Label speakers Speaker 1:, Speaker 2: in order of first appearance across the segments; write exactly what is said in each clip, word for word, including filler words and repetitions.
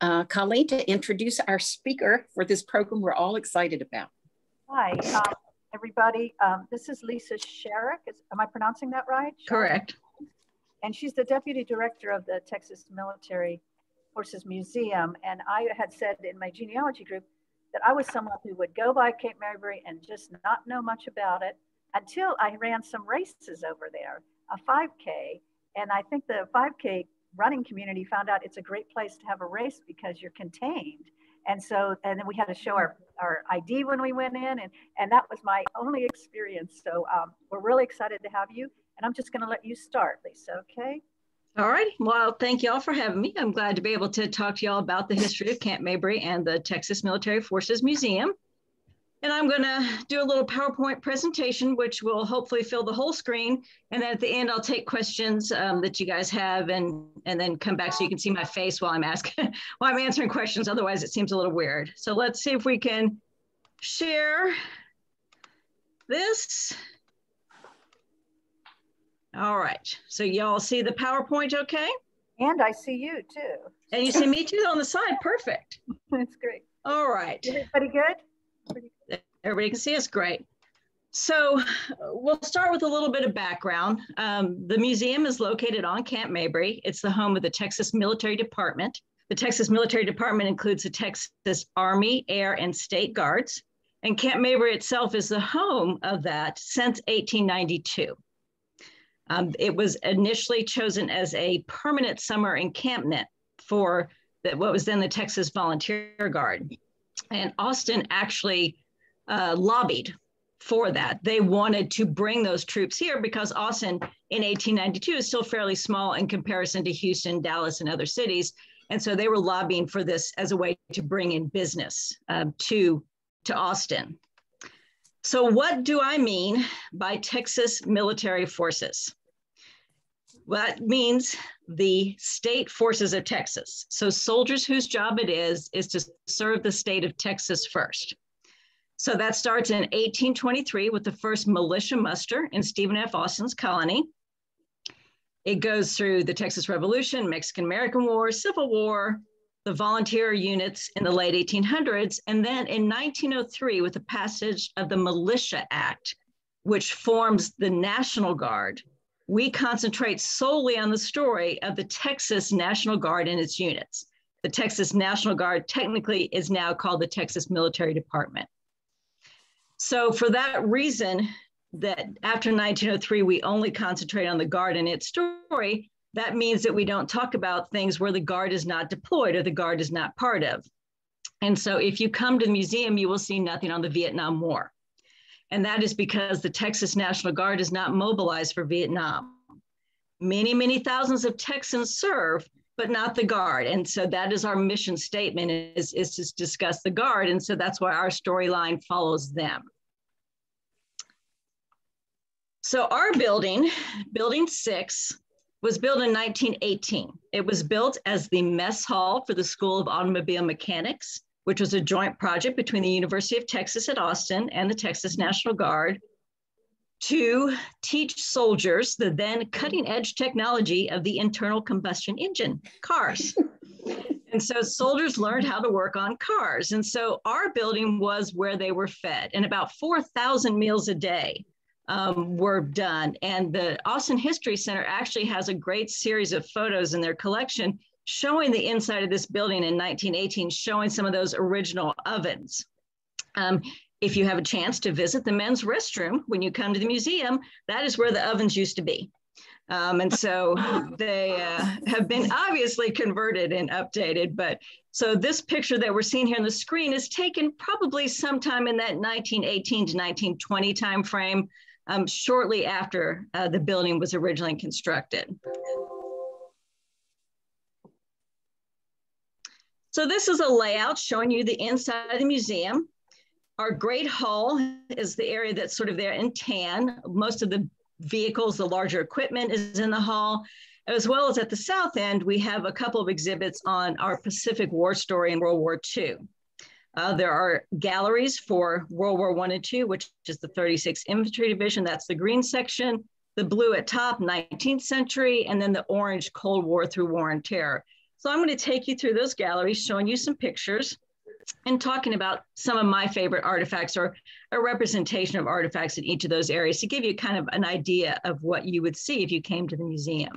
Speaker 1: uh, Colleen to introduce our speaker for this program we're all excited about.
Speaker 2: Hi, um, everybody. Um, this is Lisa Sherrick. Is, am I pronouncing that right?
Speaker 3: Correct.
Speaker 2: And she's the Deputy Director of the Texas Military Forces Museum. And I had said in my genealogy group that I was someone who would go by Cape Mabry and just not know much about it until I ran some races over there, a five K. And I think the five K running community found out it's a great place to have a race because you're contained. And so, and then we had to show our, our I D when we went in, and, and that was my only experience. So um, we're really excited to have you. And I'm just gonna let you start, Lisa, okay?
Speaker 3: All right, well, thank you all for having me. I'm glad to be able to talk to you all about the history of Camp Mabry and the Texas Military Forces Museum. And I'm gonna do a little PowerPoint presentation, which will hopefully fill the whole screen. And then at the end, I'll take questions um, that you guys have and, and then come back so you can see my face while I'm asking, while I'm answering questions. Otherwise, it seems a little weird. So let's see if we can share this. All right, so y'all see the PowerPoint okay?
Speaker 2: And I see you too.
Speaker 3: And you see me too on the side, perfect.
Speaker 2: That's great.
Speaker 3: All right.
Speaker 2: Everybody good?
Speaker 3: Everybody can see us, great. So we'll start with a little bit of background. Um, the museum is located on Camp Mabry. It's the home of the Texas Military Department. The Texas Military Department includes the Texas Army, Air, and State Guards. And Camp Mabry itself is the home of that since eighteen ninety-two. Um, it was initially chosen as a permanent summer encampment for the, what was then the Texas Volunteer Guard. And Austin actually uh, lobbied for that. They wanted to bring those troops here because Austin in eighteen ninety-two is still fairly small in comparison to Houston, Dallas, and other cities. And so they were lobbying for this as a way to bring in business um, to, to Austin. So what do I mean by Texas Military Forces? Well, that means the state forces of Texas. So soldiers whose job it is, is to serve the state of Texas first. So that starts in eighteen twenty-three with the first militia muster in Stephen F. Austin's colony. It goes through the Texas Revolution, Mexican-American War, Civil War, the volunteer units in the late eighteen hundreds, and then in nineteen oh three with the passage of the Militia Act, which forms the National Guard. We concentrate solely on the story of the Texas National Guard and its units. The Texas National Guard technically is now called the Texas Military Department. So for that reason, that after nineteen oh three, we only concentrate on the Guard and its story, that means that we don't talk about things where the Guard is not deployed or the Guard is not part of. And so if you come to the museum, you will see nothing on the Vietnam War. And that is because the Texas National Guard is not mobilized for Vietnam. Many, many thousands of Texans serve, but not the Guard. And so that is our mission statement, is, is to discuss the Guard. And so that's why our storyline follows them. So our building, Building six, was built in nineteen eighteen. It was built as the mess hall for the School of Automobile Mechanics, which was a joint project between the University of Texas at Austin and the Texas National Guard to teach soldiers the then cutting edge technology of the internal combustion engine, cars. And so soldiers learned how to work on cars. And so our building was where they were fed, and about four thousand meals a day um, were done. And the Austin History Center actually has a great series of photos in their collection showing the inside of this building in nineteen eighteen, showing some of those original ovens. Um, if you have a chance to visit the men's restroom when you come to the museum, that is where the ovens used to be. Um, and so they uh, have been obviously converted and updated. But so this picture that we're seeing here on the screen is taken probably sometime in that nineteen eighteen to nineteen twenty timeframe, um, shortly after uh, the building was originally constructed. So this is a layout showing you the inside of the museum. Our Great Hall is the area that's sort of there in tan. Most of the vehicles, the larger equipment is in the hall, as well as at the south end, we have a couple of exhibits on our Pacific War story in World War Two. Uh, there are galleries for World War One and Two, which is the thirty-sixth Infantry Division. That's the green section. The blue at top, nineteenth century, and then the orange Cold War through War and Terror. So I'm going to take you through those galleries, showing you some pictures and talking about some of my favorite artifacts or a representation of artifacts in each of those areas to give you kind of an idea of what you would see if you came to the museum.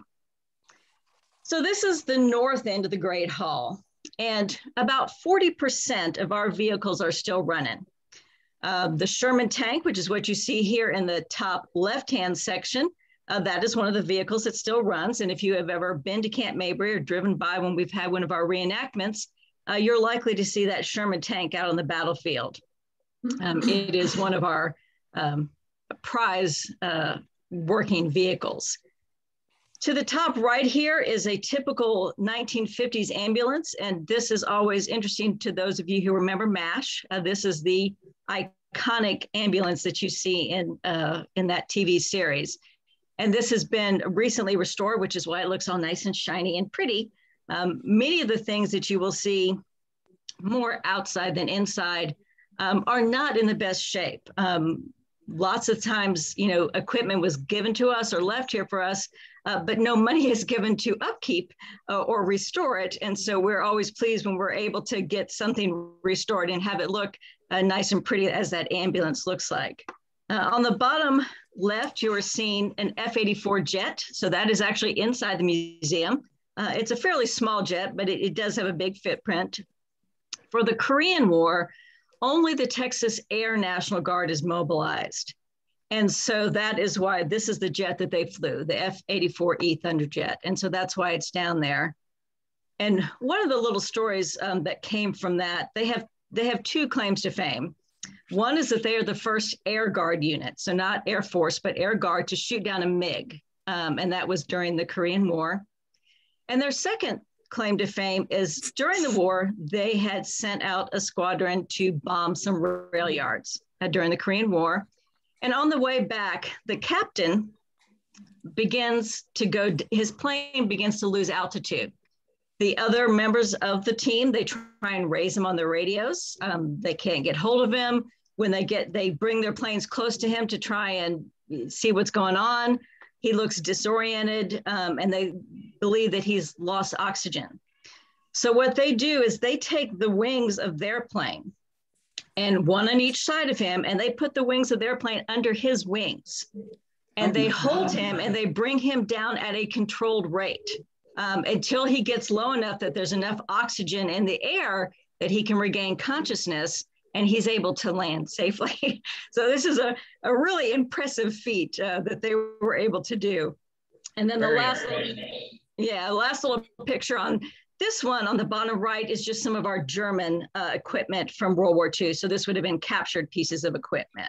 Speaker 3: So this is the north end of the Great Hall, and about forty percent of our vehicles are still running. Uh, the Sherman tank, which is what you see here in the top left-hand section, uh, that is one of the vehicles that still runs. And if you have ever been to Camp Mabry or driven by when we've had one of our reenactments, uh, you're likely to see that Sherman tank out on the battlefield. Um, it is one of our um, prize uh, working vehicles. To the top right here is a typical nineteen fifties ambulance, and this is always interesting to those of you who remember MASH. Uh, this is the iconic ambulance that you see in, uh, in that T V series. And this has been recently restored, which is why it looks all nice and shiny and pretty. Um, many of the things that you will see more outside than inside um, are not in the best shape. Um, lots of times, you know, equipment was given to us or left here for us, uh, but no money is given to upkeep uh, or restore it. And so we're always pleased when we're able to get something restored and have it look uh, nice and pretty as that ambulance looks like. Uh, on the bottom left, you are seeing an F eighty-four jet. So that is actually inside the museum. Uh, it's a fairly small jet, but it, it does have a big footprint. For the Korean War, only the Texas Air National Guard is mobilized. And so that is why this is the jet that they flew, the F eighty-four E Thunderjet. And so that's why it's down there. And one of the little stories um, that came from that, they have, they have two claims to fame. One is that they are the first Air Guard unit, so not Air Force, but Air Guard to shoot down a MiG. Um, and that was during the Korean War. And their second claim to fame is during the war, they had sent out a squadron to bomb some rail yards uh, during the Korean War. And on the way back, the captain begins to go, his plane begins to lose altitude. The other members of the team, they try and raise him on their radios. Um, they can't get hold of him. When they get, they bring their planes close to him to try and see what's going on. He looks disoriented, um, and they believe that he's lost oxygen. So what they do is they take the wings of their plane, and one on each side of him, and they put the wings of their plane under his wings. And they hold him and they bring him down at a controlled rate um, until he gets low enough that there's enough oxygen in the air that he can regain consciousness and he's able to land safely. So this is a, a really impressive feat uh, that they were able to do. And then the Very last, little, yeah, last little picture on this one on the bottom right is just some of our German uh, equipment from World War Two. So this would have been captured pieces of equipment.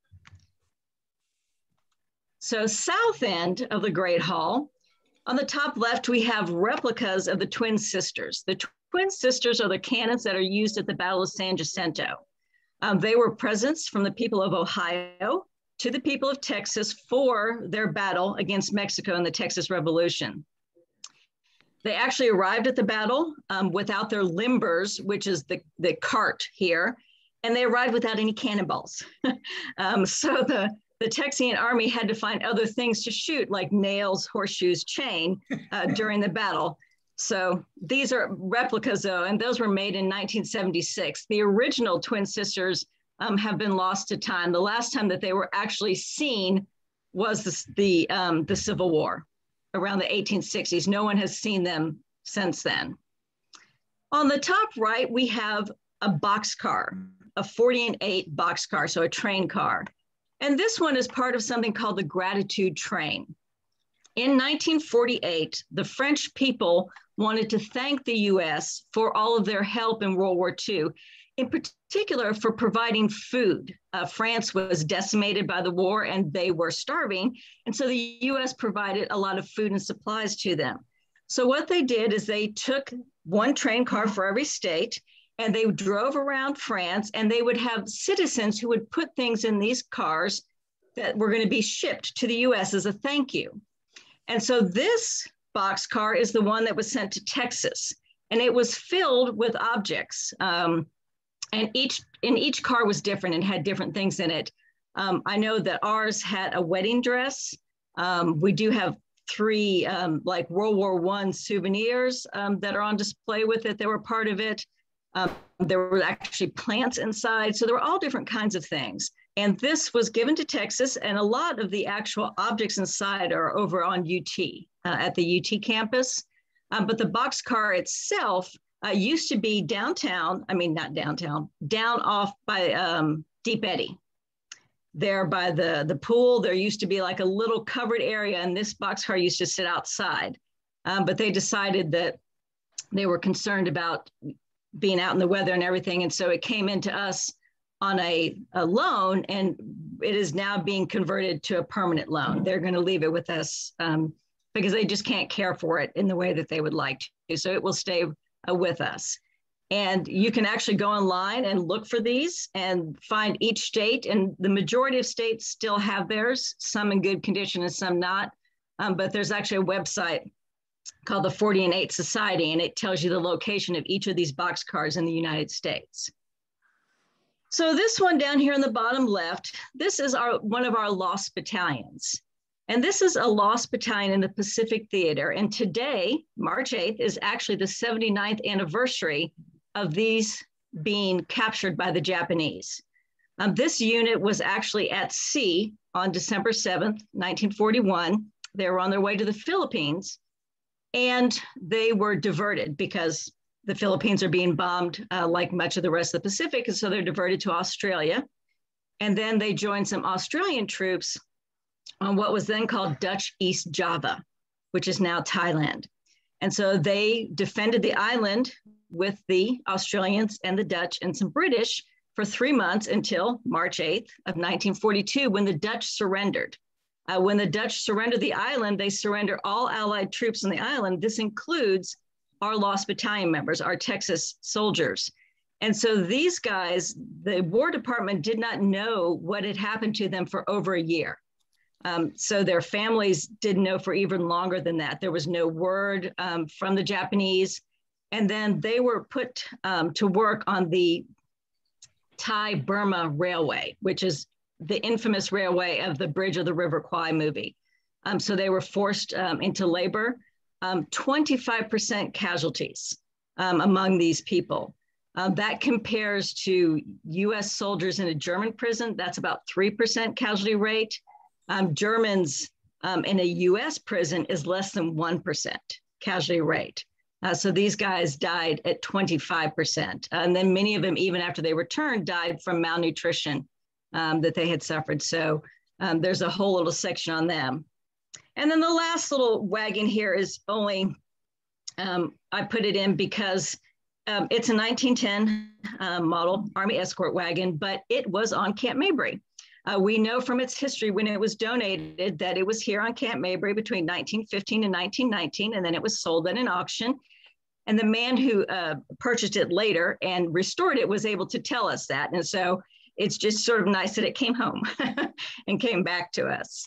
Speaker 3: So south end of the Great Hall, on the top left, we have replicas of the Twin Sisters. The Twin Sisters are the cannons that are used at the Battle of San Jacinto. Um, they were presents from the people of Ohio to the people of Texas for their battle against Mexico in the Texas Revolution. They actually arrived at the battle um, without their limbers, which is the, the cart here, and they arrived without any cannonballs. um, so the, the Texian army had to find other things to shoot, like nails, horseshoes, chain, uh, during the battle. So these are replicas, though, and those were made in nineteen seventy-six. The original Twin Sisters um, have been lost to time. The last time that they were actually seen was the, the, um, the Civil War, around the eighteen sixties. No one has seen them since then. On the top right, we have a boxcar, a forty and eight boxcar, so a train car. And this one is part of something called the Gratitude Train. In nineteen forty-eight, the French people wanted to thank the U S for all of their help in World War Two, in particular for providing food. Uh, France was decimated by the war and they were starving. And so the U S provided a lot of food and supplies to them. So what they did is they took one train car for every state and they drove around France, and they would have citizens who would put things in these cars that were going to be shipped to the U S as a thank you. And so this boxcar is the one that was sent to Texas, and it was filled with objects. Um, and each, and each car was different and had different things in it. Um, I know that ours had a wedding dress. Um, we do have three um, like World War One souvenirs um, that are on display with it. They were part of it. Um, there were actually plants inside. So there were all different kinds of things. And this was given to Texas, and a lot of the actual objects inside are over on U T, uh, at the U T campus. Um, but the boxcar itself uh, used to be downtown, I mean, not downtown, down off by um, Deep Eddy. There by the, the pool, there used to be like a little covered area, and this boxcar used to sit outside. Um, but they decided that they were concerned about being out in the weather and everything. And so it came into us on a, a loan, and it is now being converted to a permanent loan. They're going to leave it with us um, because they just can't care for it in the way that they would like to. So it will stay uh, with us. And you can actually go online and look for these and find each state. And the majority of states still have theirs, some in good condition and some not. Um, but there's actually a website called the forty and eight Society, and it tells you the location of each of these boxcars in the United States. So this one down here in the bottom left, this is our one of our lost battalions. And this is a lost battalion in the Pacific Theater. And today, March eighth, is actually the seventy-ninth anniversary of these being captured by the Japanese. Um, this unit was actually at sea on December seventh, nineteen forty-one. They were on their way to the Philippines, and they were diverted because the Philippines are being bombed uh, like much of the rest of the Pacific, and so they're diverted to Australia. And then they joined some Australian troops on what was then called Dutch East Java, which is now Thailand. And so they defended the island with the Australians and the Dutch and some British for three months until March eighth of nineteen forty-two, when the Dutch surrendered. Uh, when the Dutch surrendered the island, they surrender all Allied troops on the island. This includes our lost battalion members, our Texas soldiers. And so these guys, the War Department did not know what had happened to them for over a year. Um, so their families didn't know for even longer than that. There was no word um, from the Japanese. And then they were put um, to work on the Thai-Burma Railway, which is the infamous railway of the Bridge of the River Kwai movie. Um, so they were forced um, into labor. Um, twenty-five percent casualties um, among these people. Uh, that compares to U S soldiers in a German prison. That's about three percent casualty rate. Um, Germans um, in a U S prison is less than one percent casualty rate. Uh, so these guys died at twenty-five percent. Uh, and then many of them, even after they returned, died from malnutrition um, that they had suffered. So um, there's a whole little section on them. And then the last little wagon here is only, um, I put it in because um, it's a nineteen ten uh, model Army escort wagon, but it was on Camp Mabry. Uh, we know from its history when it was donated that it was here on Camp Mabry between nineteen fifteen and nineteen nineteen, and then it was sold at an auction. And the man who uh, purchased it later and restored it was able to tell us that. And so it's just sort of nice that it came home and came back to us.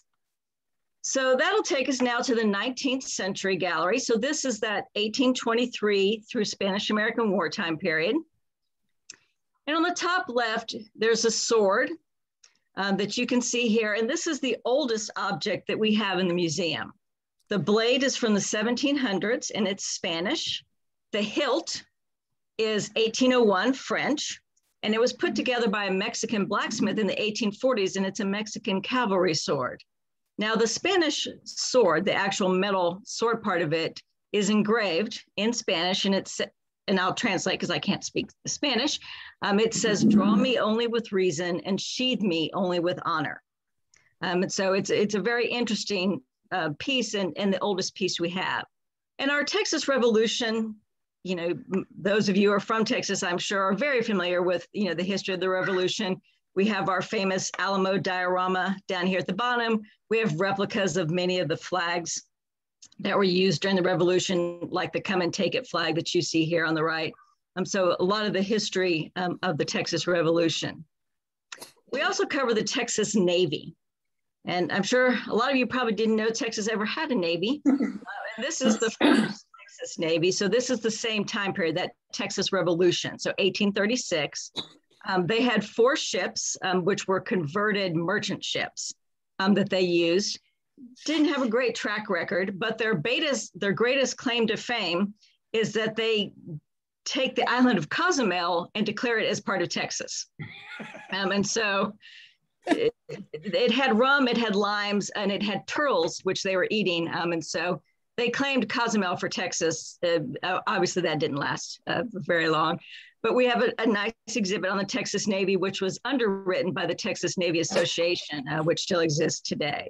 Speaker 3: So that'll take us now to the nineteenth century gallery. So this is that eighteen twenty-three through Spanish-American wartime period. And on the top left, there's a sword uh, that you can see here. And this is the oldest object that we have in the museum. The blade is from the seventeen hundreds and it's Spanish. The hilt is eighteen oh one French, and it was put together by a Mexican blacksmith in the eighteen forties, and it's a Mexican cavalry sword. Now the Spanish sword, the actual metal sword part of it, is engraved in Spanish, and it's, and I'll translate because I can't speak Spanish. Um, it says, "Draw me only with reason and sheathe me only with honor." Um, and so it's, it's a very interesting uh, piece and, and the oldest piece we have. And our Texas Revolution, you know, those of you who are from Texas, I'm sure, are very familiar with, you know, the history of the Revolution. We have our famous Alamo diorama down here at the bottom. We have replicas of many of the flags that were used during the Revolution, like the Come and Take It flag that you see here on the right. Um, so a lot of the history um, of the Texas Revolution. We also cover the Texas Navy. And I'm sure a lot of you probably didn't know Texas ever had a Navy. Uh, and this is the first Texas Navy. So this is the same time period, that Texas Revolution. So eighteen thirty-six. Um, they had four ships, um, which were converted merchant ships um, that they used. didn't have a great track record, but their betas, their greatest claim to fame is that they take the island of Cozumel and declare it as part of Texas. Um, and so it, it had rum, it had limes, and it had turtles, which they were eating. Um, and so they claimed Cozumel for Texas. Uh, obviously, that didn't last uh, very long. But we have a, a nice exhibit on the Texas Navy, which was underwritten by the Texas Navy Association, uh, which still exists today.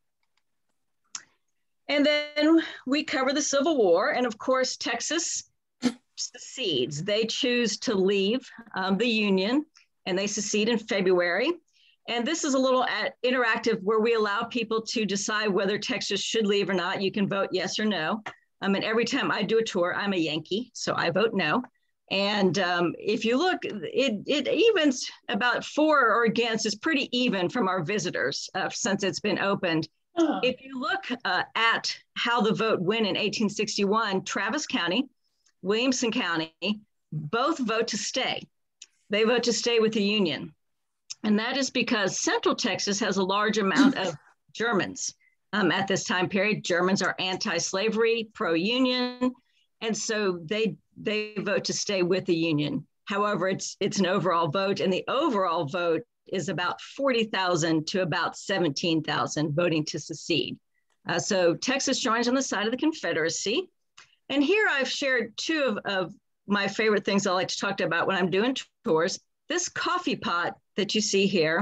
Speaker 3: And then we cover the Civil War. And of course, Texas secedes. They choose to leave um, the Union, and they secede in February. And this is a little at, interactive where we allow people to decide whether Texas should leave or not. You can vote yes or no. Um, and every time I do a tour, I'm a Yankee, so I vote no. And um, if you look, it, it evens about for or against is pretty even from our visitors uh, since it's been opened. Uh-huh. If you look uh, at how the vote went in eighteen sixty-one, Travis County, Williamson County, both vote to stay. They vote to stay with the Union. And that is because Central Texas has a large amount of Germans um, at this time period. Germans are anti-slavery, pro-union, and so they they vote to stay with the Union. However, it's it's an overall vote, and the overall vote is about forty thousand to about seventeen thousand voting to secede. Uh, so Texas joins on the side of the Confederacy. And here I've shared two of, of my favorite things I like to talk about when I'm doing tours. This coffee pot that you see here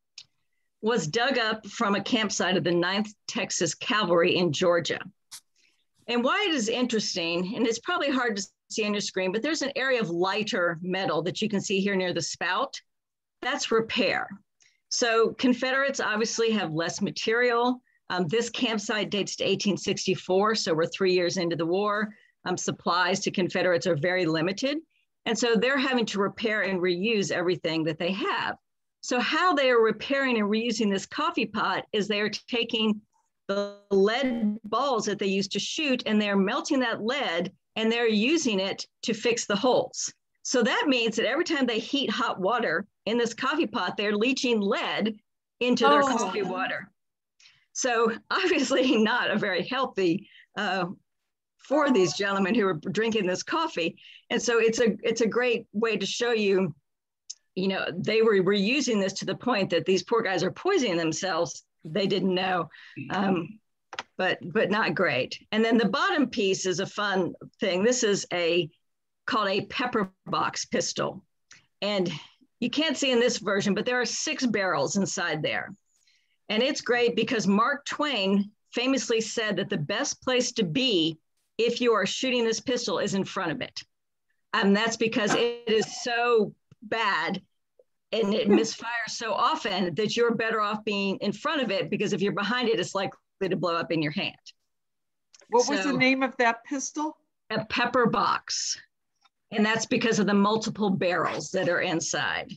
Speaker 3: was dug up from a campsite of the ninth Texas Cavalry in Georgia. And why it is interesting, and it's probably hard to see on your screen, but there's an area of lighter metal that you can see here near the spout. That's repair. So Confederates obviously have less material. Um, this campsite dates to eighteen sixty-four, so we're three years into the war. Um, supplies to Confederates are very limited. And so they're having to repair and reuse everything that they have. So how they are repairing and reusing this coffee pot is they are taking the lead balls that they used to shoot, and they're melting that lead, and they're using it to fix the holes. So that means that every time they heat hot water in this coffee pot, they're leaching lead into their oh. coffee water. So obviously not a very healthy uh, for these gentlemen who are drinking this coffee. And so it's a it's a great way to show you, you know, they were, were using this to the point that these poor guys are poisoning themselves. They didn't know, um, but but not great. And then the bottom piece is a fun thing. This is a called a pepper box pistol. And you can't see in this version, but there are six barrels inside there. And it's great because Mark Twain famously said that the best place to be if you are shooting this pistol is in front of it. And that's because it is so bad and it misfires so often that you're better off being in front of it, because if you're behind it, it's likely to blow up in your hand.
Speaker 4: What
Speaker 3: so,
Speaker 4: was the name of that pistol?
Speaker 3: A pepper box. And that's because of the multiple barrels that are inside.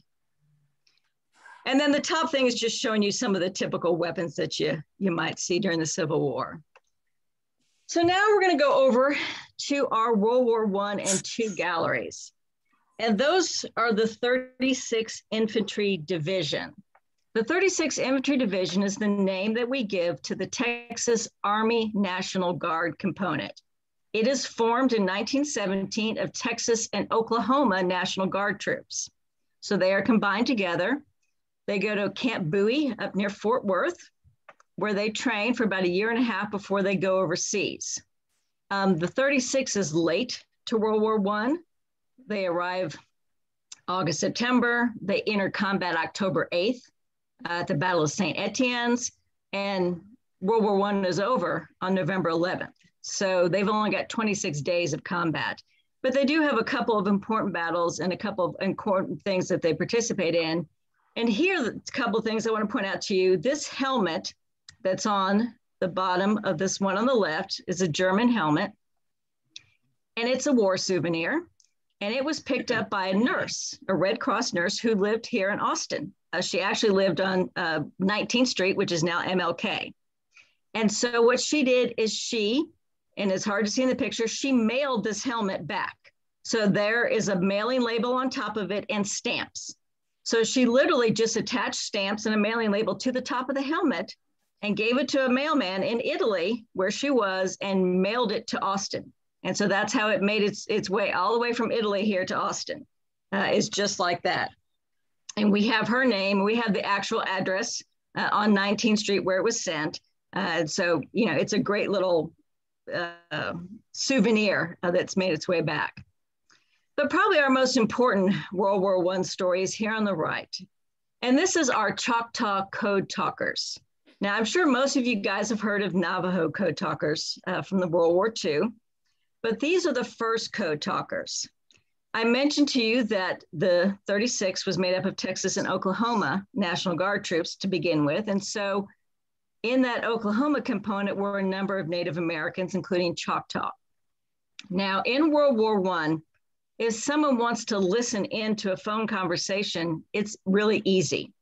Speaker 3: And then the top thing is just showing you some of the typical weapons that you, you might see during the Civil War. So now we're going to go over to our World War One and Two galleries. And those are the thirty-sixth Infantry Division. The thirty-sixth Infantry Division is the name that we give to the Texas Army National Guard component. It is formed in nineteen seventeen of Texas and Oklahoma National Guard troops. So they are combined together. They go to Camp Bowie up near Fort Worth, where they train for about a year and a half before they go overseas. Um, the thirty-sixth is late to World War One. They arrive August, September. They enter combat October eighth uh, at the Battle of Saint Etienne's, and World War One is over on November eleventh. So they've only got twenty-six days of combat, but they do have a couple of important battles and a couple of important things that they participate in. And here, a couple of things I want to point out to you. This helmet that's on the bottom of this one on the left is a German helmet, and it's a war souvenir. And it was picked up by a nurse, a Red Cross nurse who lived here in Austin. Uh, she actually lived on uh, nineteenth Street, which is now M L K. And so what she did is she, and it's hard to see in the picture, she mailed this helmet back. So there is a mailing label on top of it and stamps. So she literally just attached stamps and a mailing label to the top of the helmet and gave it to a mailman in Italy where she was and mailed it to Austin. And so that's how it made its, its way all the way from Italy here to Austin. Uh, it's just like that. And we have her name, we have the actual address uh, on nineteenth Street where it was sent. Uh, so, you know, it's a great little uh, souvenir uh, that's made its way back. But probably our most important World War One story is here on the right. And this is our Choctaw code talkers. Now, I'm sure most of you guys have heard of Navajo code talkers uh, from the World War Two, but these are the first code talkers. I mentioned to you that the thirty-six was made up of Texas and Oklahoma National Guard troops to begin with. And so in that Oklahoma component were a number of Native Americans, including Choctaw. Now, in World War One, if someone wants to listen into a phone conversation, it's really easy.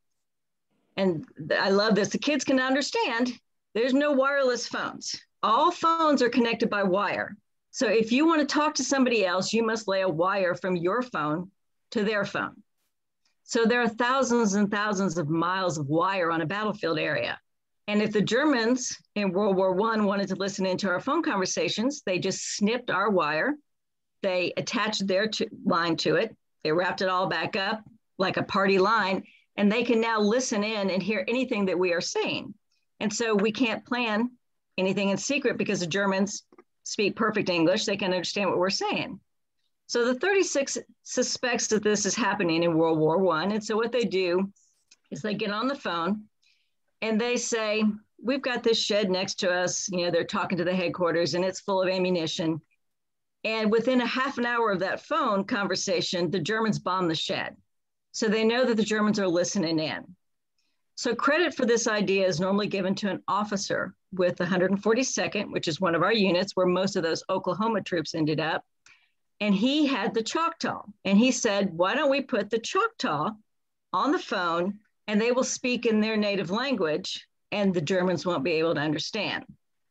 Speaker 3: And I love this. The kids can understand there's no wireless phones. All phones are connected by wire. So if you want to talk to somebody else, you must lay a wire from your phone to their phone. So there are thousands and thousands of miles of wire on a battlefield area. And if the Germans in World War One wanted to listen into our phone conversations, they just snipped our wire. They attached their to, line to it. They wrapped it all back up like a party line, and they can now listen in and hear anything that we are saying. And so we can't plan anything in secret because the Germans speak perfect English. They can understand what we're saying. So the thirty-six suspects that this is happening in World War One. And so what they do is they get on the phone and they say, we've got this shed next to us. You know, they're talking to the headquarters and it's full of ammunition. And within a half an hour of that phone conversation, the Germans bomb the shed. So they know that the Germans are listening in. So credit for this idea is normally given to an officer with the one hundred forty-second, which is one of our units where most of those Oklahoma troops ended up. And he had the Choctaw. And he said, why don't we put the Choctaw on the phone and they will speak in their native language and the Germans won't be able to understand.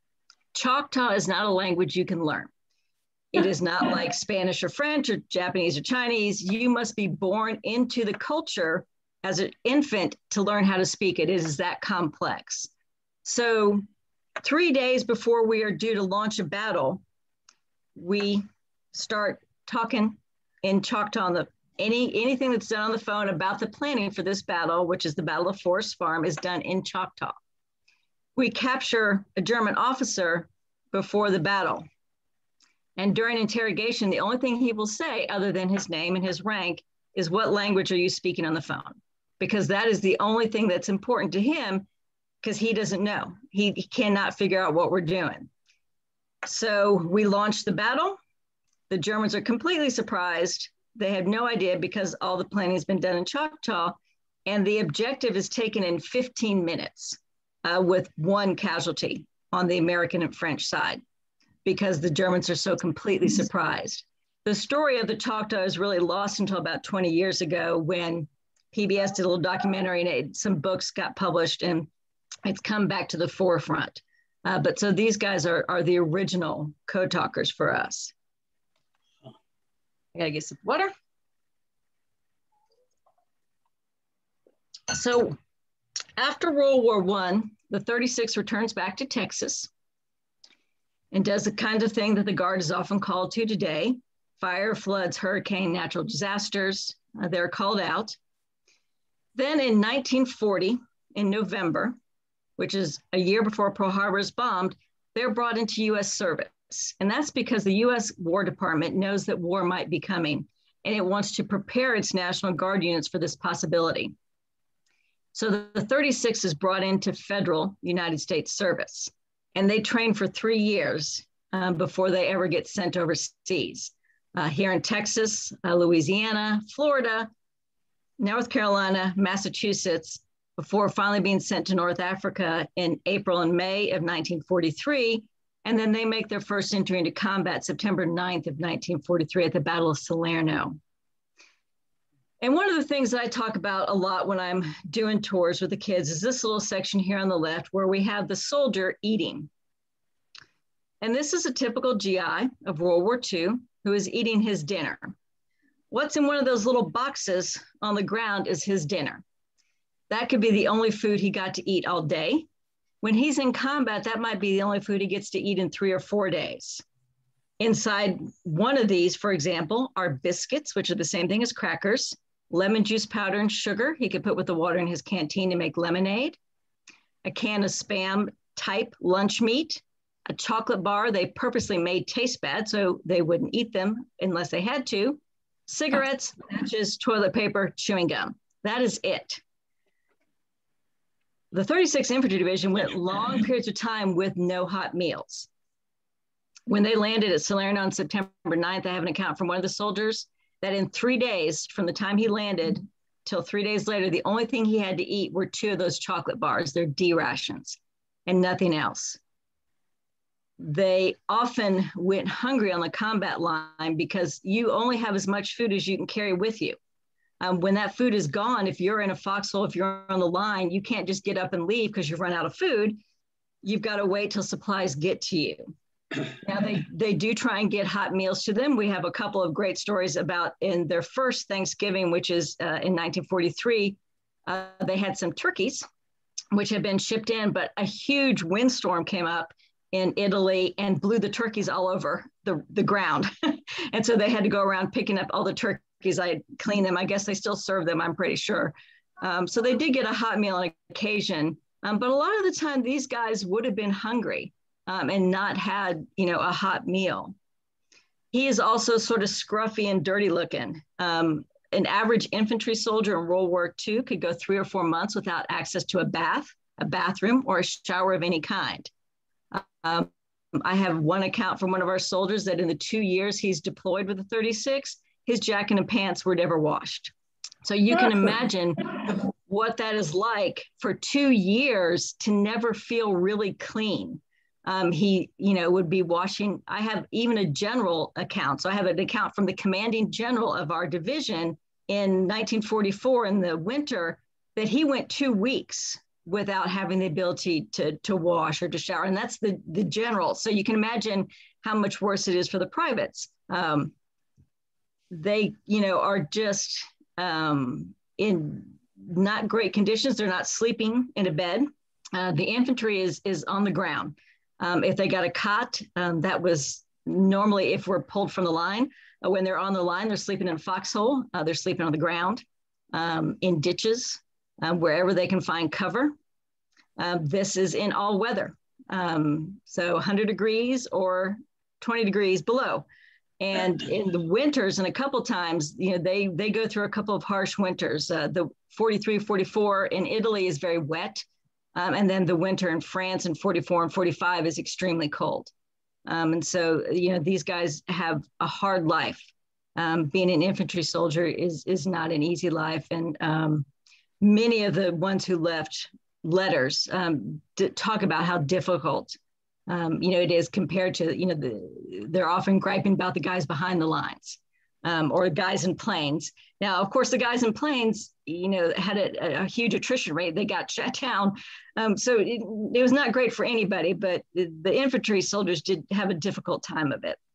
Speaker 3: Choctaw is not a language you can learn. It is not like Spanish or French or Japanese or Chinese. You must be born into the culture as an infant to learn how to speak it. It is that complex. So three days before we are due to launch a battle, we start talking in Choctaw on the any anything that's done on the phone about the planning for this battle, which is the Battle of Forest Farm, is done in Choctaw. We capture a German officer before the battle. And during interrogation, the only thing he will say, other than his name and his rank, is what language are you speaking on the phone? Because that is the only thing that's important to him, because he doesn't know. He, he cannot figure out what we're doing. So we launched the battle. The Germans are completely surprised. They have no idea because all the planning has been done in Choctaw. And the objective is taken in fifteen minutes uh, with one casualty on the American and French side, because the Germans are so completely surprised. The story of the Choctaw is really lost until about twenty years ago when P B S did a little documentary and it, some books got published and it's come back to the forefront. Uh, but so these guys are, are the original code talkers for us. I gotta get some water. So after World War One, the thirty-six returns back to Texas and does the kind of thing that the Guard is often called to today: fire, floods, hurricane, natural disasters. Uh, they're called out. Then in nineteen forty, in November, which is a year before Pearl Harbor is bombed, they're brought into U S service. And that's because the U S War Department knows that war might be coming, and it wants to prepare its National Guard units for this possibility. So the, the thirty-six is brought into federal United States service. And they train for three years um, before they ever get sent overseas. Uh, here in Texas, uh, Louisiana, Florida, North Carolina, Massachusetts, before finally being sent to North Africa in April and May of nineteen forty-three. And then they make their first entry into combat September ninth of nineteen forty-three at the Battle of Salerno. And one of the things that I talk about a lot when I'm doing tours with the kids is this little section here on the left where we have the soldier eating. And this is a typical G I of World War Two who is eating his dinner. What's in one of those little boxes on the ground is his dinner. That could be the only food he got to eat all day. When he's in combat, that might be the only food he gets to eat in three or four days. Inside one of these, for example, are biscuits, which are the same thing as crackers, lemon juice powder and sugar he could put with the water in his canteen to make lemonade, a can of Spam type lunch meat, a chocolate bar they purposely made taste bad so they wouldn't eat them unless they had to, cigarettes, matches, toilet paper, chewing gum. That is it. The thirty-sixth Infantry Division went long periods of time with no hot meals. When they landed at Salerno on September ninth, I have an account from one of the soldiers that in three days from the time he landed till three days later, the only thing he had to eat were two of those chocolate bars, their D rations, and nothing else. They often went hungry on the combat line because you only have as much food as you can carry with you. Um, when that food is gone, if you're in a foxhole, if you're on the line, you can't just get up and leave because you've run out of food. You've got to wait till supplies get to you. Now, they, they do try and get hot meals to them. We have a couple of great stories about in their first Thanksgiving, which is uh, in nineteen forty-three, uh, they had some turkeys, which had been shipped in, but a huge windstorm came up in Italy and blew the turkeys all over the, the ground. And so they had to go around picking up all the turkeys. I had cleaned them. I guess they still serve them, I'm pretty sure. Um, so they did get a hot meal on occasion. Um, but a lot of the time, these guys would have been hungry. Um, and not had, you know, a hot meal. He is also sort of scruffy and dirty looking. Um, an average infantry soldier in World War Two could go three or four months without access to a bath, a bathroom, or a shower of any kind. Um, I have one account from one of our soldiers that in the two years he's deployed with the thirty-six, his jacket and pants were never washed. So you can imagine what that is like for two years to never feel really clean. Um, he, you know, would be washing. I have even a general account. So I have an account from the commanding general of our division in nineteen forty-four in the winter that he went two weeks without having the ability to, to wash or to shower. And that's the, the general. So you can imagine how much worse it is for the privates. Um, they, you know, are just um, in not great conditions. They're not sleeping in a bed. Uh, the infantry is, is on the ground. Um, if they got a cot, um, that was normally if we're pulled from the line. Uh, when they're on the line, they're sleeping in a foxhole. Uh, they're sleeping on the ground, um, in ditches, um, wherever they can find cover. Uh, this is in all weather. Um, so one hundred degrees or twenty degrees below. And in the winters, and a couple times, you know, they, they go through a couple of harsh winters. Uh, the forty-three, forty-four in Italy is very wet. Um, and then the winter in France in forty-four and forty-five is extremely cold. Um, and so, you know, these guys have a hard life. Um, being an infantry soldier is, is not an easy life. And um, many of the ones who left letters um, to talk about how difficult, um, you know, it is compared to, you know, the, they're often griping about the guys behind the lines. Um, or guys in planes. Now, of course, the guys in planes, you know, had a, a huge attrition rate. They got shut down. Um, so it, it was not great for anybody, but the, the infantry soldiers did have a difficult time of it.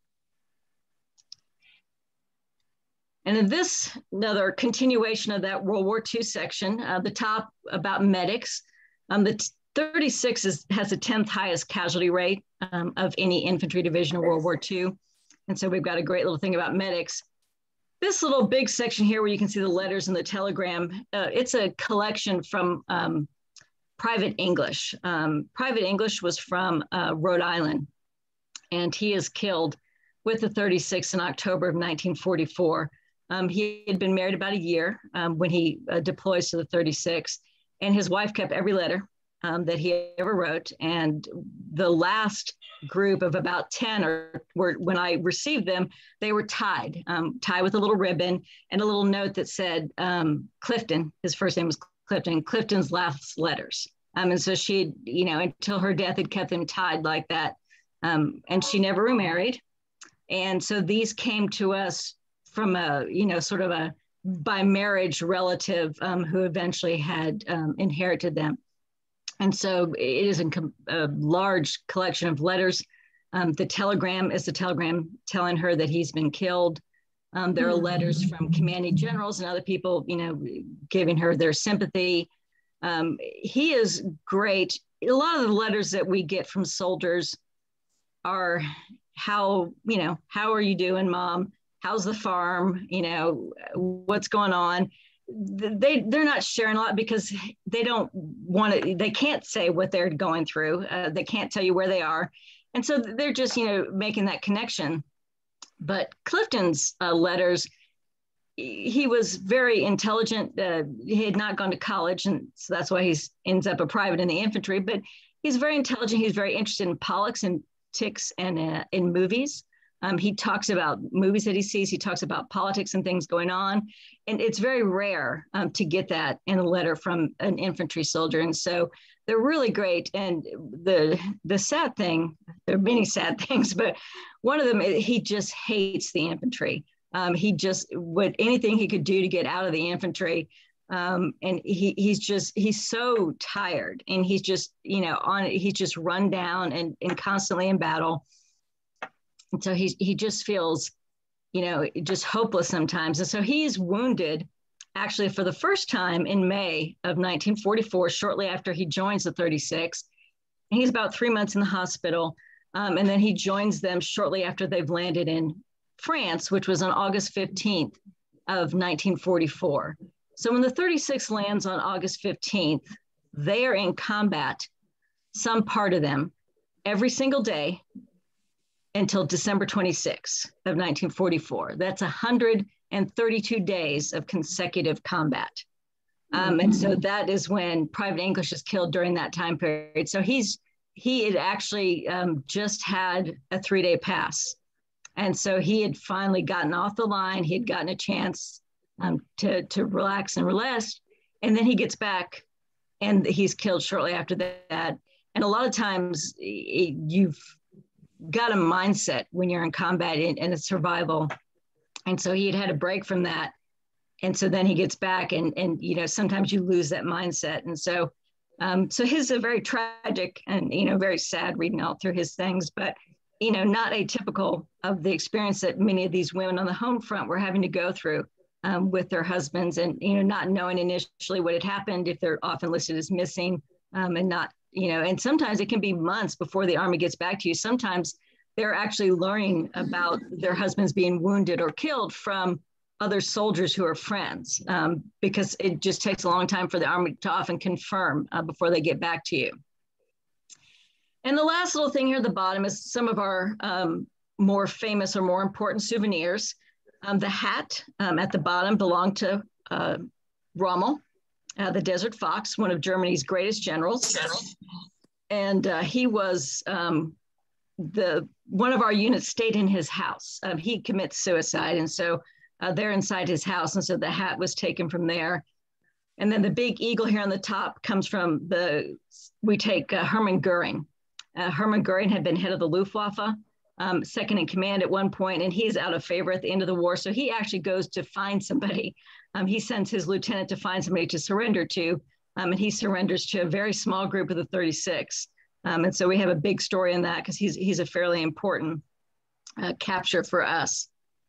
Speaker 3: And in this, another continuation of that World War Two section, uh, the top about medics, um, the thirty-six is, has the tenth highest casualty rate um, of any infantry division in World War Two. And so we've got a great little thing about medics. This little big section here where you can see the letters and the telegram, uh, it's a collection from um, Private English. Um, Private English was from uh, Rhode Island, and he is killed with the thirty-six in October of nineteen forty-four. Um, he had been married about a year um, when he uh, deploys to the thirty-six, and his wife kept every letter um, that he ever wrote. And the last group of about ten, or were, when I received them, they were tied, um, tied with a little ribbon and a little note that said um, Clifton, his first name was Clifton, Clifton's last letters. Um, and so she, you know, until her death had kept them tied like that. Um, and she never remarried. And so these came to us from a, you know, sort of a by marriage relative um, who eventually had um, inherited them. And so it is a, a large collection of letters. Um, the telegram is the telegram telling her that he's been killed. Um, there are letters from commanding generals and other people, you know, giving her their sympathy. Um, he is great. A lot of the letters that we get from soldiers are how, you know, how are you doing, Mom? How's the farm? You know, what's going on? They, they're not sharing a lot because they don't want to, they can't say what they're going through. Uh, they can't tell you where they are. And so they're just, you know, making that connection. But Clifton's uh, letters, he was very intelligent. Uh, he had not gone to college, and so that's why he ends up a private in the infantry. But he's very intelligent. He's very interested in politics and ticks and uh, in movies. Um, he talks about movies that he sees. He talks about politics and things going on. And it's very rare um, to get that in a letter from an infantry soldier. And so they're really great. And the the sad thing, there are many sad things, but one of them, he just hates the infantry. Um, he just, would anything he could do to get out of the infantry. Um, and he he's just, he's so tired, and he's just, you know, on, he's just run down and, and constantly in battle. And so he, he just feels, you know, just hopeless sometimes. And so he's wounded actually for the first time in May of nineteen forty-four, shortly after he joins the thirty-sixth. And he's about three months in the hospital. Um, and then he joins them shortly after they've landed in France, which was on August fifteenth of nineteen forty-four. So when the thirty-sixth lands on August fifteenth, they are in combat, some part of them, every single day until December twenty-sixth of nineteen forty-four. That's one hundred thirty-two days of consecutive combat. Um, and so that is when Private English is killed during that time period. So he's he had actually um, just had a three-day pass. And so he had finally gotten off the line. He had gotten a chance um, to, to relax and rest. And then he gets back and he's killed shortly after that. And a lot of times it, you've got a mindset when you're in combat and, and it's survival. And so he had had a break from that. And so then he gets back and, and you know, sometimes you lose that mindset. And so, um, so his a very tragic and, you know, very sad reading all through his things, but you know, not atypical of the experience that many of these women on the home front were having to go through um, with their husbands, and, you know, not knowing initially what had happened, if they're often listed as missing, um, and not, you know, and sometimes it can be months before the Army gets back to you. Sometimes they're actually learning about their husbands being wounded or killed from other soldiers who are friends, um, because it just takes a long time for the Army to often confirm uh, before they get back to you. And the last little thing here at the bottom is some of our um, more famous or more important souvenirs. Um, the hat um, at the bottom belonged to uh, Rommel, uh, the Desert Fox, one of Germany's greatest generals. And uh, he was um, the one of our units stayed in his house. Um, he commits suicide. And so uh, they're inside his house. And so the hat was taken from there. And then the big eagle here on the top comes from the, we take uh, Hermann Goering. Uh, Hermann Goering had been head of the Luftwaffe, um, second in command at one point, and he's out of favor at the end of the war. So he actually goes to find somebody. Um, he sends his lieutenant to find somebody to surrender to, um, and he surrenders to a very small group of the thirty-six. Um, and so we have a big story in that because he's, he's a fairly important uh, capture for us.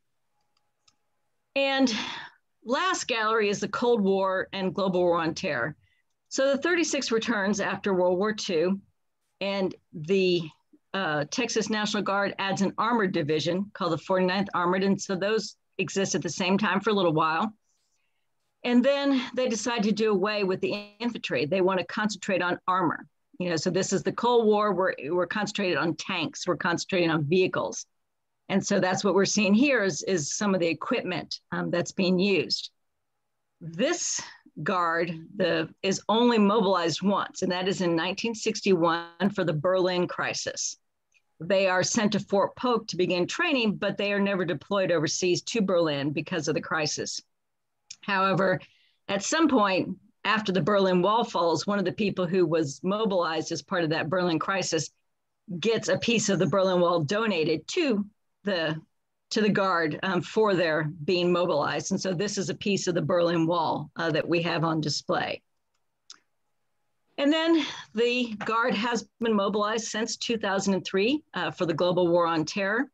Speaker 3: And last gallery is the Cold War and Global War on Terror. So the thirty-six returns after World War Two. And the uh, Texas National Guard adds an armored division called the forty-ninth Armored. And so those exist at the same time for a little while. And then they decide to do away with the infantry. They want to concentrate on armor. You know, so this is the Cold War. We're, we're concentrated on tanks. We're concentrating on vehicles. And so that's what we're seeing here is, is some of the equipment um, that's being used. This guard the, is only mobilized once, and that is in nineteen sixty-one for the Berlin crisis. They are sent to Fort Polk to begin training, but they are never deployed overseas to Berlin because of the crisis. However, at some point after the Berlin Wall falls, one of the people who was mobilized as part of that Berlin crisis gets a piece of the Berlin Wall donated to the to the Guard um, for their being mobilized. And so this is a piece of the Berlin Wall uh, that we have on display. And then the Guard has been mobilized since two thousand three uh, for the Global War on Terror.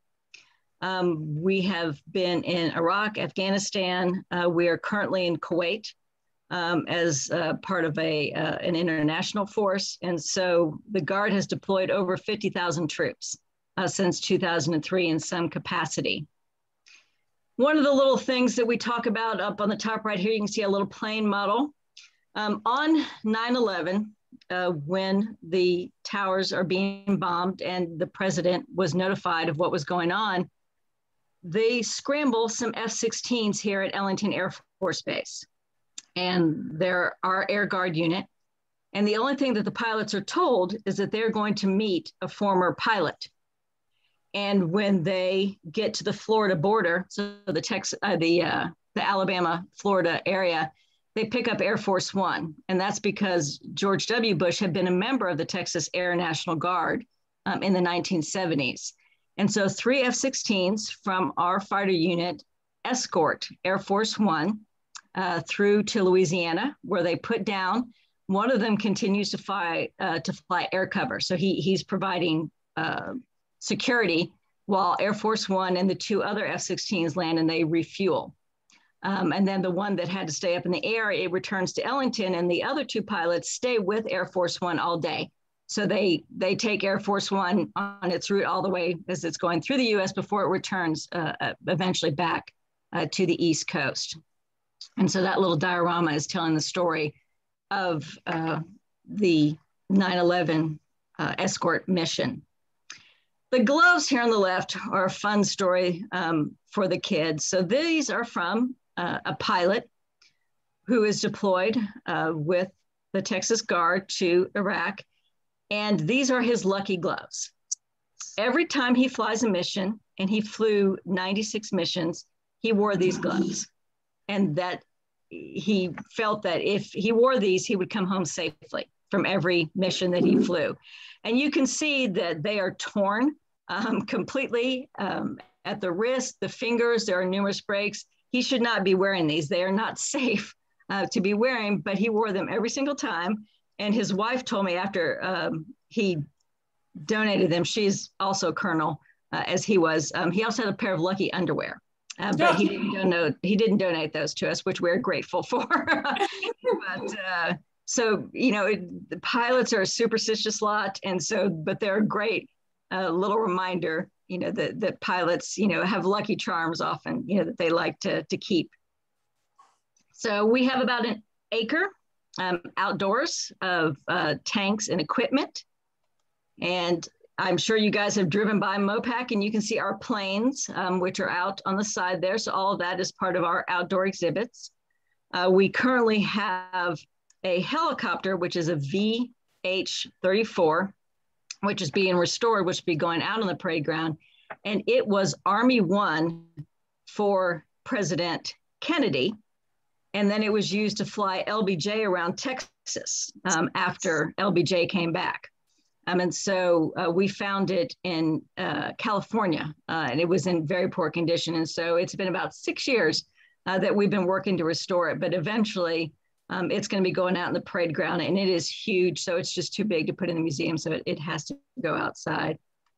Speaker 3: Um, we have been in Iraq, Afghanistan. Uh, we are currently in Kuwait. um, as uh, part of a uh, an international force. And so the Guard has deployed over fifty thousand troops uh, since two thousand three in some capacity. One of the little things that we talk about up on the top right here, you can see a little plane model. Um, on nine eleven, uh, when the towers are being bombed and the president was notified of what was going on, they scramble some F sixteens here at Ellington Air Force Base. And they're our Air Guard unit. And the only thing that the pilots are told is that they're going to meet a former pilot. And when they get to the Florida border, so the Texas, uh, the uh, the Alabama, Florida area, they pick up Air Force One. And that's because George W. Bush had been a member of the Texas Air National Guard um, in the nineteen seventies. And so three F sixteens from our fighter unit escort Air Force One uh, through to Louisiana, where they put down. One of them continues to fly uh, to fly air cover. So he he's providing uh, security while Air Force One and the two other F sixteens land and they refuel. Um, and then the one that had to stay up in the air, it returns to Ellington, and the other two pilots stay with Air Force One all day. So they they take Air Force One on its route all the way as it's going through the U S before it returns uh, eventually back uh, to the East Coast. And so that little diorama is telling the story of uh, the nine eleven uh, escort mission. The gloves here on the left are a fun story um, for the kids. So these are from uh, a pilot who is deployed uh, with the Texas Guard to Iraq. And these are his lucky gloves. Every time he flies a mission, and he flew ninety-six missions, he wore these gloves. And that he felt that if he wore these, he would come home safely from every mission that he flew. And you can see that they are torn um, completely um, at the wrist, the fingers, there are numerous breaks. He should not be wearing these. They are not safe uh, to be wearing, but he wore them every single time. And his wife told me after um, he donated them, she's also a colonel uh, as he was. Um, he also had a pair of lucky underwear. Uh, but he didn't, donate, he didn't donate those to us, which we're grateful for. but uh, so, you know, it, the pilots are a superstitious lot. And so, but they're a great uh, little reminder, you know, that, that pilots, you know, have lucky charms often, you know, that they like to, to keep. So we have about an acre um, outdoors of uh, tanks and equipment. And I'm sure you guys have driven by Mopac and you can see our planes, um, which are out on the side there. So all of that is part of our outdoor exhibits. Uh, we currently have a helicopter, which is a V H thirty-four, which is being restored, which will be going out on the parade ground. And it was Army One for President Kennedy. And then it was used to fly L B J around Texas um, after L B J came back. Um, and so uh, we found it in uh, California, uh, and it was in very poor condition. And so it's been about six years uh, that we've been working to restore it. But eventually, um, it's going to be going out in the parade ground, and it is huge. So it's just too big to put in the museum, so it, it has to go outside.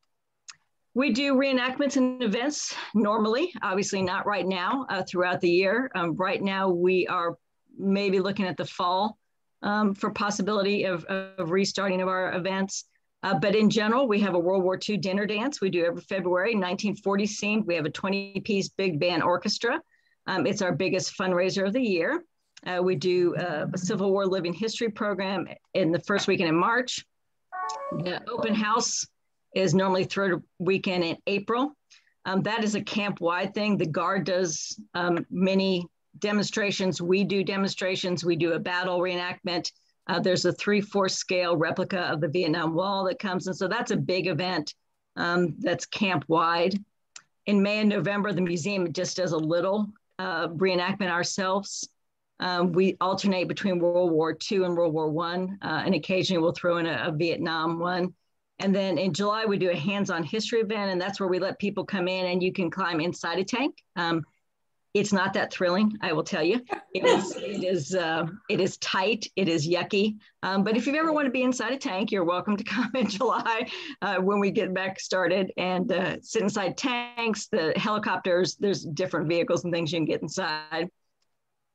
Speaker 3: We do reenactments and events normally, obviously not right now, uh, throughout the year. Um, right now, we are maybe looking at the fall um, for possibility of, of restarting of our events. Uh, but in general, we have a World War Two dinner dance. We do every February, nineteen forty themed. We have a twenty piece big band orchestra. Um, it's our biggest fundraiser of the year. Uh, we do uh, a Civil War Living History program in the first weekend in March. The open house is normally third weekend in April. Um, that is a camp-wide thing. The Guard does um, many demonstrations. We do demonstrations. We do a battle reenactment. Uh, there's a three four scale replica of the Vietnam Wall that comes. And so that's a big event um, that's camp-wide. In May and November, the museum just does a little uh, reenactment ourselves. Um, we alternate between World War Two and World War One, uh, and occasionally we'll throw in a, a Vietnam one. And then in July, we do a hands-on history event, and that's where we let people come in and you can climb inside a tank. Um, it's not that thrilling, I will tell you. It is, it is, uh, it is tight, it is yucky. Um, but if you ever want to be inside a tank, you're welcome to come in July uh, when we get back started and uh, sit inside tanks, the helicopters, there's different vehicles and things you can get inside. And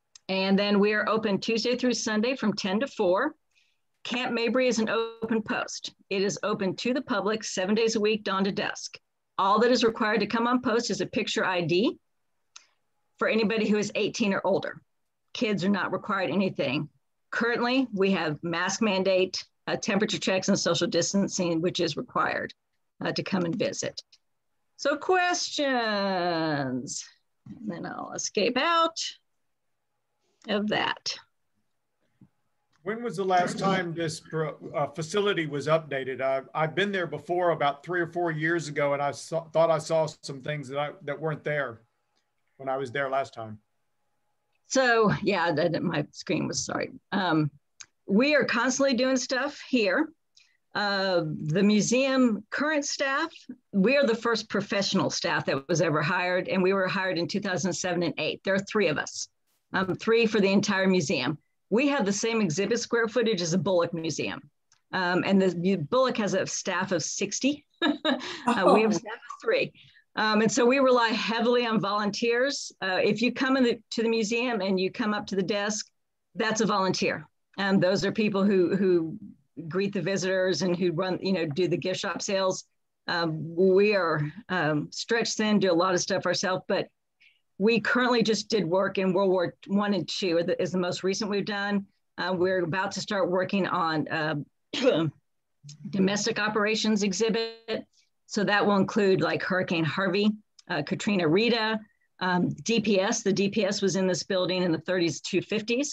Speaker 3: And then we are open Tuesday through Sunday from ten to four. Camp Mabry is an open post. It is open to the public seven days a week, dawn to dusk. All that is required to come on post is a picture I D for anybody who is eighteen or older. Kids are not required anything. Currently, we have mask mandate, uh, temperature checks, and social distancing, which is required uh, to come and visit. So questions, and then I'll escape out of that.
Speaker 5: When was the last time this uh, facility was updated? I've, I've been there before about three or four years ago, and I saw, thought I saw some things that, I, that weren't there when I was there last time.
Speaker 3: So yeah, that, my screen was sorry. Um, we are constantly doing stuff here. Uh, the museum current staff, we are the first professional staff that was ever hired, and we were hired in two thousand seven and eight. There are three of us, um, three for the entire museum. We have the same exhibit square footage as the Bullock Museum. Um, and the Bullock has a staff of sixty. uh, oh. We have a staff of three. Um, and so we rely heavily on volunteers. Uh, if you come in the, to the museum and you come up to the desk, that's a volunteer. And those are people who, who greet the visitors and who run, you know, do the gift shop sales. Um, we are um, stretched thin, do a lot of stuff ourselves, but we currently just did work in World War One and Two is the most recent we've done. Uh, we're about to start working on uh, domestic operations exhibit. So that will include like Hurricane Harvey, uh, Katrina Rita, um, D P S. The D P S was in this building in the thirties to fifties.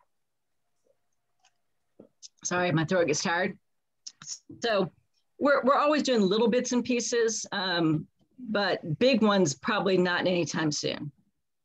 Speaker 3: Sorry, my throat gets tired. So we're, we're always doing little bits and pieces, um, but big ones probably not anytime soon.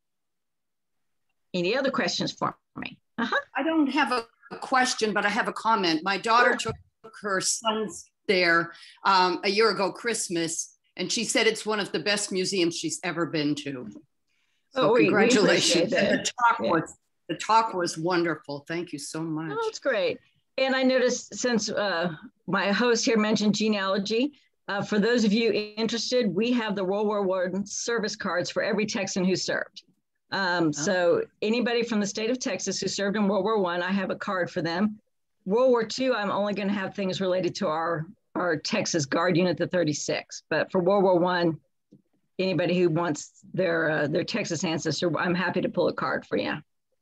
Speaker 3: Any other questions for me? Uh-huh.
Speaker 6: I don't have a question, but I have a comment. My daughter sure. took her sons there um, a year ago Christmas, and she said it's one of the best museums she's ever been to. So oh, congratulations. We and the talk yeah. was the talk was wonderful. Thank you so much.
Speaker 3: Oh, that's great. And I noticed since uh, my host here mentioned genealogy, uh, for those of you interested, we have the World War One service cards for every Texan who served. Um, oh. So anybody from the state of Texas who served in World War One, I, I have a card for them. World War Two, I'm only going to have things related to our, our Texas Guard Unit, the thirty-six. But for World War One, anybody who wants their uh, their Texas ancestor, I'm happy to pull a card for you.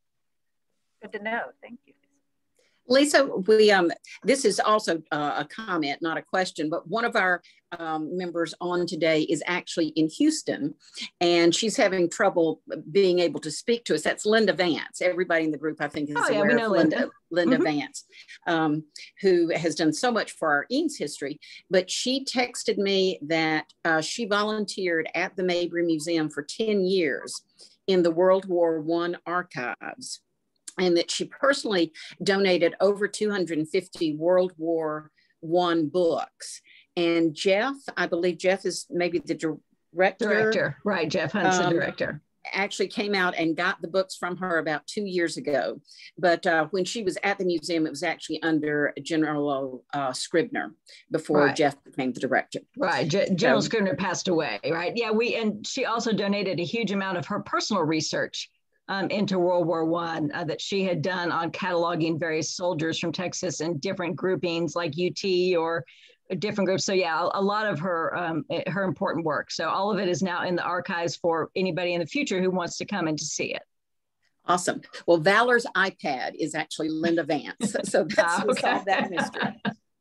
Speaker 2: Good to know. Thank you.
Speaker 1: Lisa, we um, this is also uh, a comment, not a question, but one of our um, members on today is actually in Houston, and she's having trouble being able to speak to us. That's Linda Vance. Everybody in the group, I think, is oh, yeah, aware of Linda, Linda, Linda mm-hmm. Vance, um, who has done so much for our Eanes history. But she texted me that uh, she volunteered at the Mabry Museum for ten years in the World War One archives, and that she personally donated over two hundred fifty World War One books. And Jeff, I believe Jeff is maybe the director.
Speaker 3: Director, right, Jeff Hunt's um, the director.
Speaker 1: Actually came out and got the books from her about two years ago. But uh, when she was at the museum, it was actually under General uh, Scribner before right. Jeff became the director.
Speaker 3: Right, G General so, Scribner passed away, right? Yeah, we and she also donated a huge amount of her personal research Um, into World War One uh, that she had done on cataloging various soldiers from Texas and different groupings like U T or different groups. So yeah, a, a lot of her um, her important work. So all of it is now in the archives for anybody in the future who wants to come and to see it.
Speaker 1: Awesome. Well, Valor's iPad is actually Linda Vance. So that's
Speaker 3: ah, okay.
Speaker 1: solved that mystery.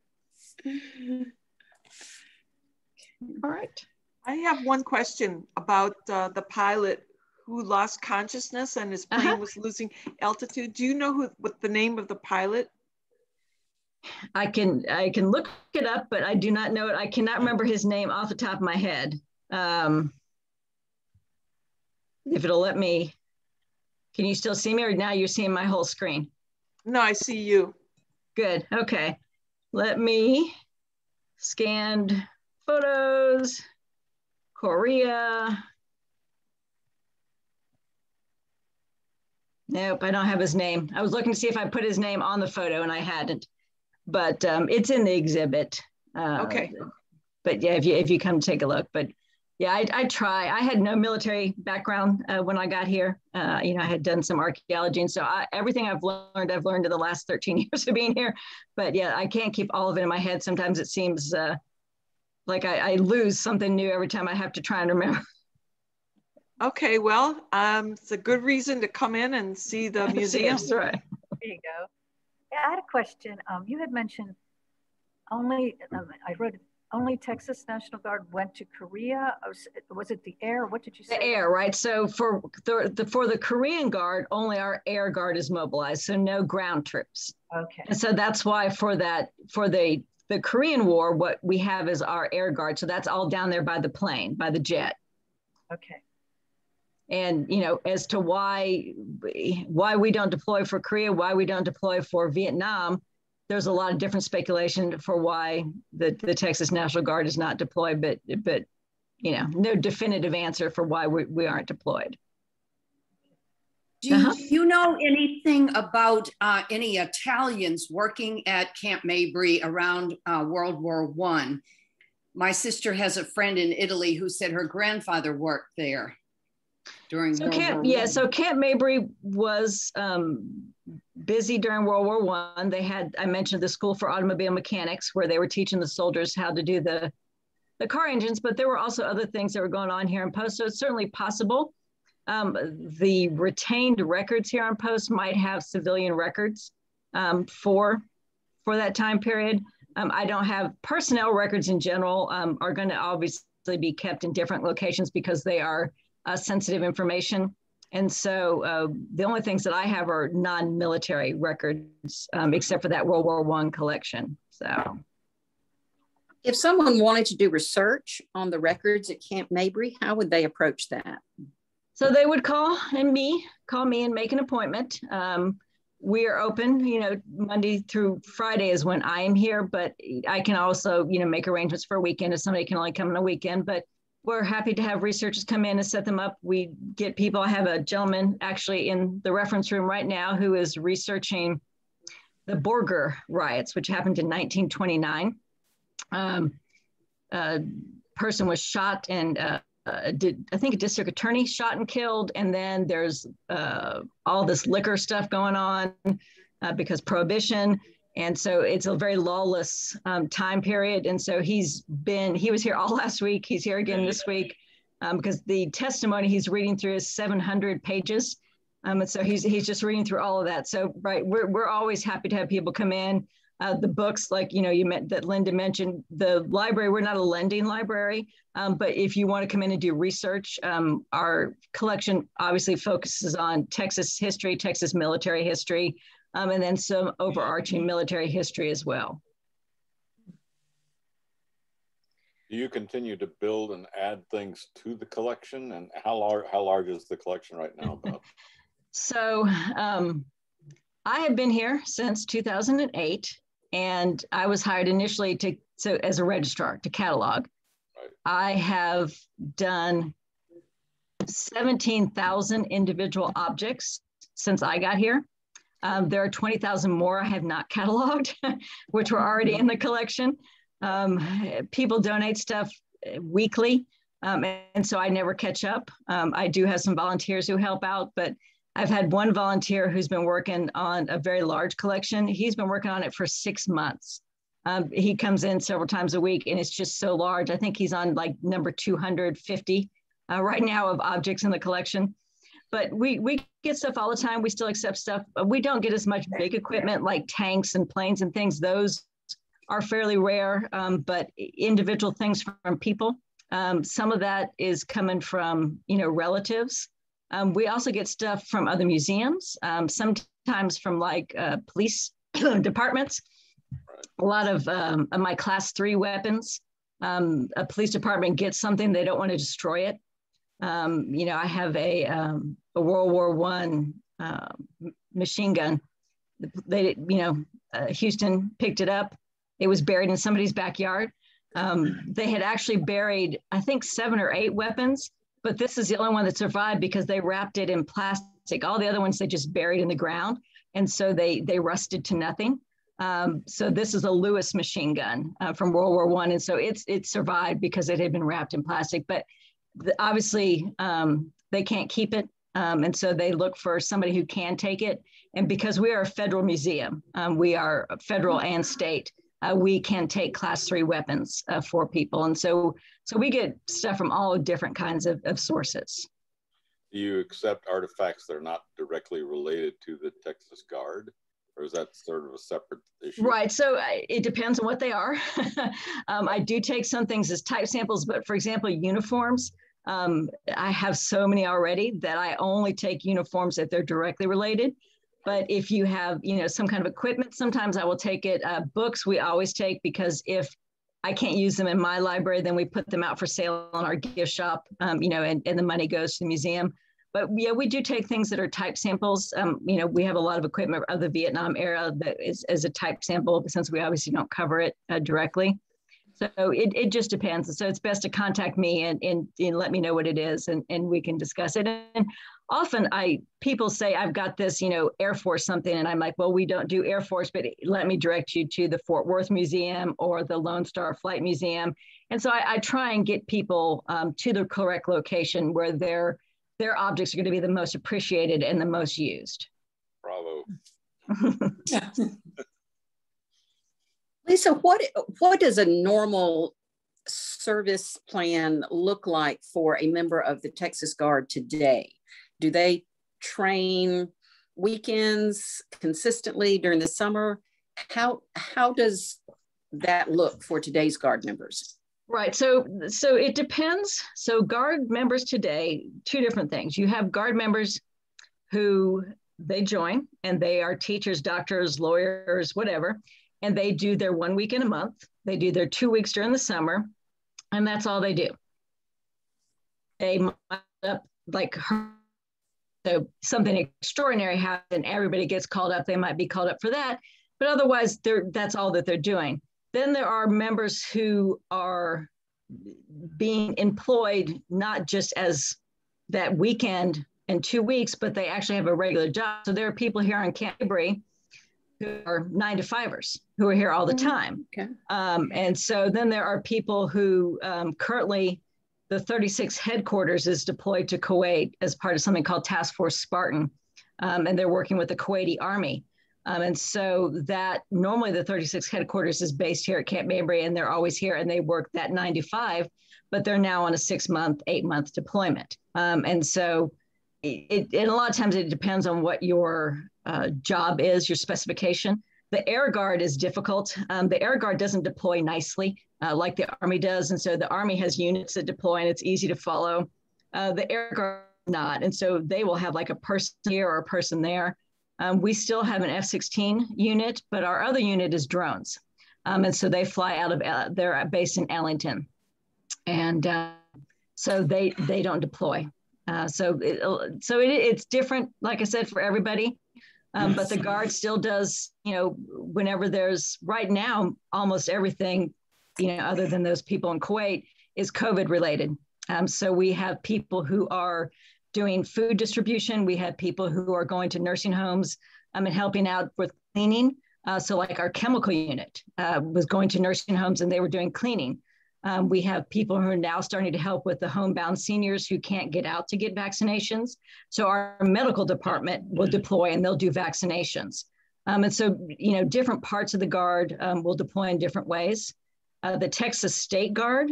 Speaker 3: All right.
Speaker 4: I have one question about uh, the pilot who lost consciousness and his plane uh-huh. was losing altitude. Do you know who what the name of the pilot?
Speaker 3: I can I can look it up, but I do not know it. I cannot remember his name off the top of my head. Um, if it'll let me, can you still see me, or now you're seeing my whole screen?
Speaker 4: No, I see you.
Speaker 3: Good, okay. Let me scan photos, Korea. Nope, I don't have his name. I was looking to see if I put his name on the photo and I hadn't, but um, it's in the exhibit. Uh,
Speaker 4: okay.
Speaker 3: But yeah, if you if you come take a look, but Yeah, I, I try. I had no military background uh, when I got here. Uh, you know, I had done some archaeology. And so I, everything I've learned, I've learned in the last thirteen years of being here. But yeah, I can't keep all of it in my head. Sometimes it seems uh, like I, I lose something new every time I have to try and remember.
Speaker 4: Okay, well, um, it's a good reason to come in and see the museum.
Speaker 3: Yes, right.
Speaker 2: There you go. Yeah, I had a question. Um, you had mentioned only, um, I wrote, only Texas National Guard went to Korea. Or was it the air? What did you say?
Speaker 3: The air, right? So for the, the for the Korean Guard, only our air guard is mobilized, so no ground troops.
Speaker 2: Okay.
Speaker 3: And so that's why for that, for the the Korean War, what we have is our air guard. So that's all down there by the plane, by the jet.
Speaker 2: Okay.
Speaker 3: And, you know, as to why, why we don't deploy for Korea, why we don't deploy for Vietnam, there's a lot of different speculation for why the, the Texas National Guard is not deployed, but, but, you know, no definitive answer for why we, we aren't deployed.
Speaker 6: Do uh-huh. you know anything about uh, any Italians working at Camp Mabry around uh, World War One? My sister has a friend in Italy who said her grandfather worked there during
Speaker 3: so
Speaker 6: World
Speaker 3: Camp,
Speaker 6: War
Speaker 3: yeah,
Speaker 6: One.
Speaker 3: So Camp Mabry was um, busy during World War One. They had, I mentioned the School for Automobile Mechanics, where they were teaching the soldiers how to do the, the car engines, but there were also other things that were going on here in Post. So it's certainly possible. Um, the retained records here on Post might have civilian records um, for, for that time period. Um, I don't have personnel records in general um, are going to obviously be kept in different locations because they are uh, sensitive information. And so uh, the only things that I have are non-military records, um, except for that World War One collection. So,
Speaker 1: if someone wanted to do research on the records at Camp Mabry, how would they approach that?
Speaker 3: So they would call and me, call me and make an appointment. Um, we are open, you know, Monday through Friday is when I am here, but I can also, you know, make arrangements for a weekend if somebody can only come on a weekend. But we're happy to have researchers come in and set them up. We get people. I have a gentleman actually in the reference room right now who is researching the Borger riots, which happened in nineteen twenty-nine. Um, a person was shot and uh, uh, did, I think a district attorney shot and killed. And then there's uh, all this liquor stuff going on uh, because prohibition. And so it's a very lawless um, time period. And so he's been, he was here all last week. He's here again this week um, because the testimony he's reading through is seven hundred pages. Um, and so he's, he's just reading through all of that. So, right, we're, we're always happy to have people come in. Uh, the books, like, you know, you meant that Linda mentioned, the library, we're not a lending library, um, but if you want to come in and do research, um, our collection obviously focuses on Texas history, Texas military history, um, and then some overarching military history as well.
Speaker 7: Do you continue to build and add things to the collection? And how large, how large is the collection right now about?
Speaker 3: So um, I have been here since two thousand eight. And I was hired initially to, so as a registrar to catalog. Right. I have done seventeen thousand individual objects since I got here. Um, there are twenty thousand more I have not cataloged, which were already in the collection. Um, people donate stuff weekly, um, and so I never catch up. Um, I do have some volunteers who help out, but I've had one volunteer who's been working on a very large collection. He's been working on it for six months. Um, he comes in several times a week and it's just so large. I think he's on like number two hundred fifty uh, right now of objects in the collection. But we, we get stuff all the time. We still accept stuff. But we don't get as much big equipment like tanks and planes and things. Those are fairly rare, um, but individual things from people. Um, some of that is coming from, you know, relatives. Um, we also get stuff from other museums, um, sometimes from like uh, police departments. A lot of, um, of my class three weapons, um, a police department gets something, they don't want to destroy it. Um, you know, I have a, um, a World War One uh, machine gun. They, you know, uh, Houston picked it up. It was buried in somebody's backyard. Um, they had actually buried, I think, seven or eight weapons. But this is the only one that survived because they wrapped it in plastic. All the other ones they just buried in the ground. And so they they rusted to nothing. Um, so this is a Lewis machine gun uh, from World War One. And so it's it survived because it had been wrapped in plastic. But the, obviously um, they can't keep it. Um, and so they look for somebody who can take it. And because we are a federal museum, um, we are federal and state, uh, we can take class three weapons uh, for people. And so, so we get stuff from all different kinds of, of sources.
Speaker 7: Do you accept artifacts that are not directly related to the Texas Guard? Or is that sort of a separate issue?
Speaker 3: Right, so uh, it depends on what they are. um, I do take some things as type samples, but for example, uniforms, um, I have so many already that I only take uniforms if they're directly related. But if you have, you know, some kind of equipment, sometimes I will take it. Uh, books we always take, because if I can't use them in my library, then we put them out for sale on our gift shop, um, you know, and, and the money goes to the museum. But yeah, we do take things that are type samples. Um, you know, we have a lot of equipment of the Vietnam era that is as a type sample, since we obviously don't cover it uh, directly. So it, it just depends. So it's best to contact me and, and, and let me know what it is, and, and we can discuss it. And often I people say, I've got this, you know, Air Force something, and I'm like, well, we don't do Air Force, but let me direct you to the Fort Worth Museum or the Lone Star Flight Museum. And so I, I try and get people um, to the correct location where their their objects are going to be the most appreciated and the most used.
Speaker 7: Bravo.
Speaker 1: Lisa, what, what does a normal service plan look like for a member of the Texas Guard today? Do they train weekends consistently during the summer? How, how does that look for today's Guard members?
Speaker 3: Right, so so it depends. So Guard members today, two different things. You have Guard members who they join, and they are teachers, doctors, lawyers, whatever, and they do their one week in a month. They do their two weeks during the summer, and that's all they do. They might up like her, so something extraordinary happens, everybody gets called up. They might be called up for that, but otherwise, they're that's all that they're doing. Then there are members who are being employed not just as that weekend and two weeks, but they actually have a regular job. So there are people here on Camp Mabry who are nine to fivers who are here all the time.
Speaker 1: Okay.
Speaker 3: Um, and so then there are people who um, currently the thirty-six headquarters is deployed to Kuwait as part of something called Task Force Spartan. Um, and they're working with the Kuwaiti Army. Um, and so that normally the thirty-six headquarters is based here at Camp Mabry, and they're always here, and they work that nine to five, but they're now on a six month, eight month deployment. Um, and so it, it, and a lot of times it depends on what your uh, job is, your specification. The Air Guard is difficult. Um, the Air Guard doesn't deploy nicely uh, like the Army does. And so the Army has units that deploy, and it's easy to follow. Uh, the Air Guard not. And so they will have like a person here or a person there. Um, we still have an F sixteen unit, but our other unit is drones. Um, and so they fly out of, uh, they're based in Ellington. And uh, so they they don't deploy. Uh, so it, so it, it's different, like I said, for everybody. Um, but the Guard still does, you know, whenever there's, right now, almost everything, you know, other than those people in Kuwait, is COVID related. Um, so we have people who are doing food distribution. We have people who are going to nursing homes um, and helping out with cleaning. Uh, so like our chemical unit uh, was going to nursing homes, and they were doing cleaning. Um, we have people who are now starting to help with the homebound seniors who can't get out to get vaccinations. So our medical department will deploy, and they'll do vaccinations. Um, and so, you know, different parts of the Guard um, will deploy in different ways. Uh, the Texas State Guard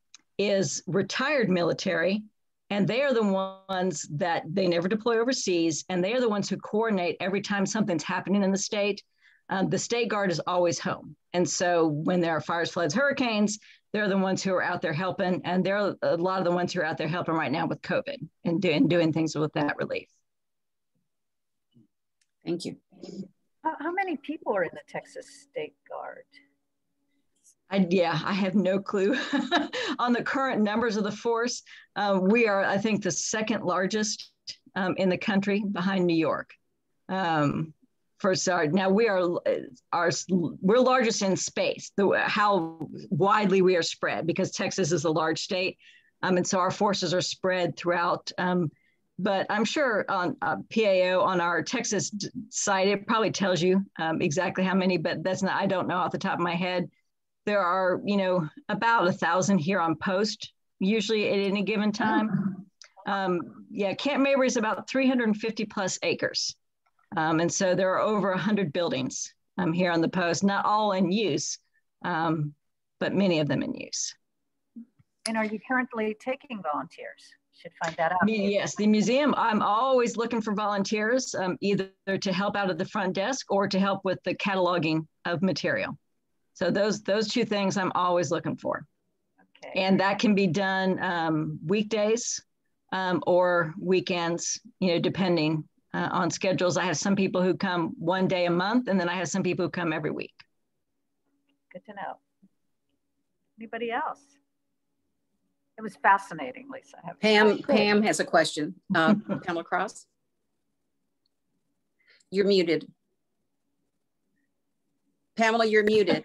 Speaker 3: is retired military, and they are the ones that they never deploy overseas, and they are the ones who coordinate every time something's happening in the state. Um, the State Guard is always home. And so when there are fires, floods, hurricanes, they're the ones who are out there helping, and they're a lot of the ones who are out there helping right now with COVID and doing, doing things with that relief.
Speaker 1: Thank you.
Speaker 2: How, how many people are in the Texas State Guard?
Speaker 3: I, yeah, I have no clue on the current numbers of the force. Uh, we are, I think, the second largest um, in the country, behind New York. Um, first, our, now we are our we're largest in space. The how widely we are spread, because Texas is a large state, um, and so our forces are spread throughout. Um, but I'm sure on uh, P A O on our Texas site, it probably tells you um, exactly how many, but that's not. I don't know off the top of my head. There are, you know, about a thousand here on post, usually at any given time. Um, yeah, Camp Mabry is about three hundred fifty plus acres. Um, and so there are over one hundred buildings um, here on the post, not all in use, um, but many of them in use.
Speaker 2: And are you currently taking volunteers? Should find that out.
Speaker 3: Yes, the museum, I'm always looking for volunteers, um, either to help out at the front desk or to help with the cataloging of material. So those, those two things I'm always looking for. Okay. And that can be done um, weekdays um, or weekends, you know, depending uh, on schedules. I have some people who come one day a month, and then I have some people who come every week.
Speaker 2: Good to know. Anybody else? It was fascinating, Lisa.
Speaker 1: Pam, Pam has a question. Uh, Pamela Cross. You're muted. Pamela, you're muted.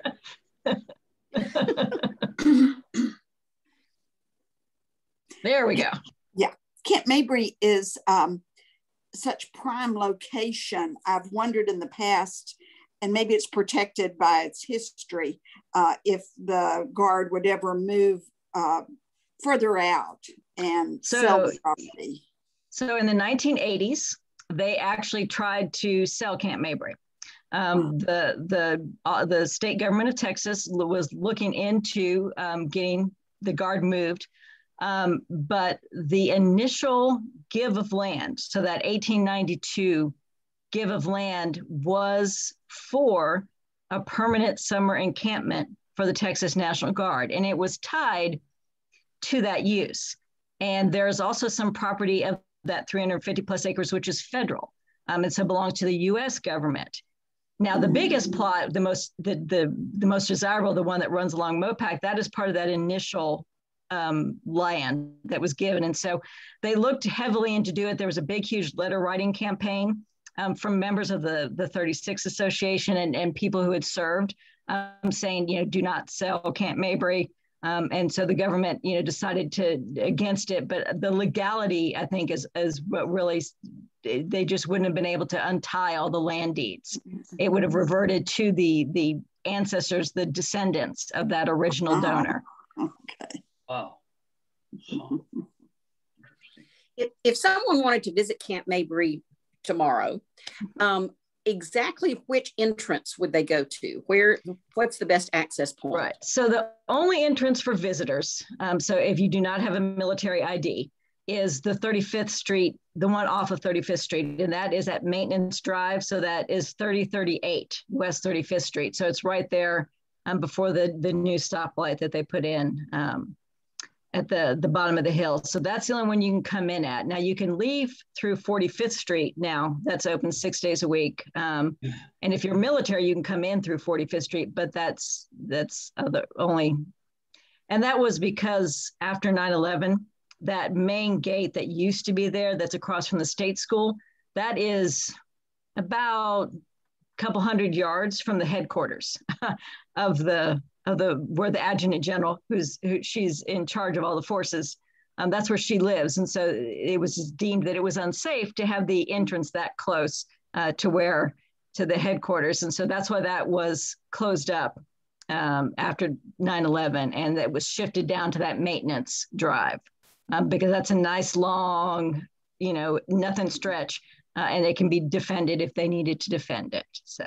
Speaker 3: There we go.
Speaker 8: Yeah, Camp Mabry is um, such prime location. I've wondered in the past, and maybe it's protected by its history, uh, if the Guard would ever move uh, further out and
Speaker 3: so,
Speaker 8: sell the property.
Speaker 3: So in the nineteen eighties, they actually tried to sell Camp Mabry. Um, the the uh, the state government of Texas was looking into um, getting the Guard moved, um, but the initial give of land, so that eighteen ninety-two give of land, was for a permanent summer encampment for the Texas National Guard, and it was tied to that use. And there's also some property of that three hundred fifty plus acres, which is federal, um, and so belongs to the U S government. Now, the biggest plot, the most the, the, the most desirable, the one that runs along Mopac, that is part of that initial um, land that was given. And so they looked heavily into do it. There was a big, huge letter writing campaign um, from members of the, the thirty-six Association and, and people who had served, um, saying, you know, do not sell Camp Mabry. Um, and so the government, you know, decided to against it. But the legality, I think, is, is what really, they just wouldn't have been able to untie all the land deeds. It would have reverted to the the ancestors, the descendants of that original oh, donor.
Speaker 8: Okay.
Speaker 9: Wow. Oh.
Speaker 1: If, if someone wanted to visit Camp Mabry tomorrow, um, exactly which entrance would they go to? Where, what's the best access point?
Speaker 3: Right. So the only entrance for visitors, um, so if you do not have a military I D, is the thirty-fifth Street, the one off of thirty-fifth Street, and that is at Maintenance Drive. So that is thirty thirty-eight West thirty-fifth Street. So it's right there um, before the, the new stoplight that they put in um, at the, the bottom of the hill. So that's the only one you can come in at. Now you can leave through forty-fifth Street now. That's open six days a week. Um, and if you're military, you can come in through forty-fifth Street, but that's, that's the only, and that was because after nine eleven, that main gate that used to be there, that's across from the state school, that is about a couple hundred yards from the headquarters of the of the where the adjutant general, who's who she's in charge of all the forces, um, that's where she lives, and so it was deemed that it was unsafe to have the entrance that close uh, to where to the headquarters, and so that's why that was closed up um, after nine eleven, and it was shifted down to that Maintenance Drive. Um, because that's a nice long, you know, nothing stretch, uh, and it can be defended if they needed to defend it. So,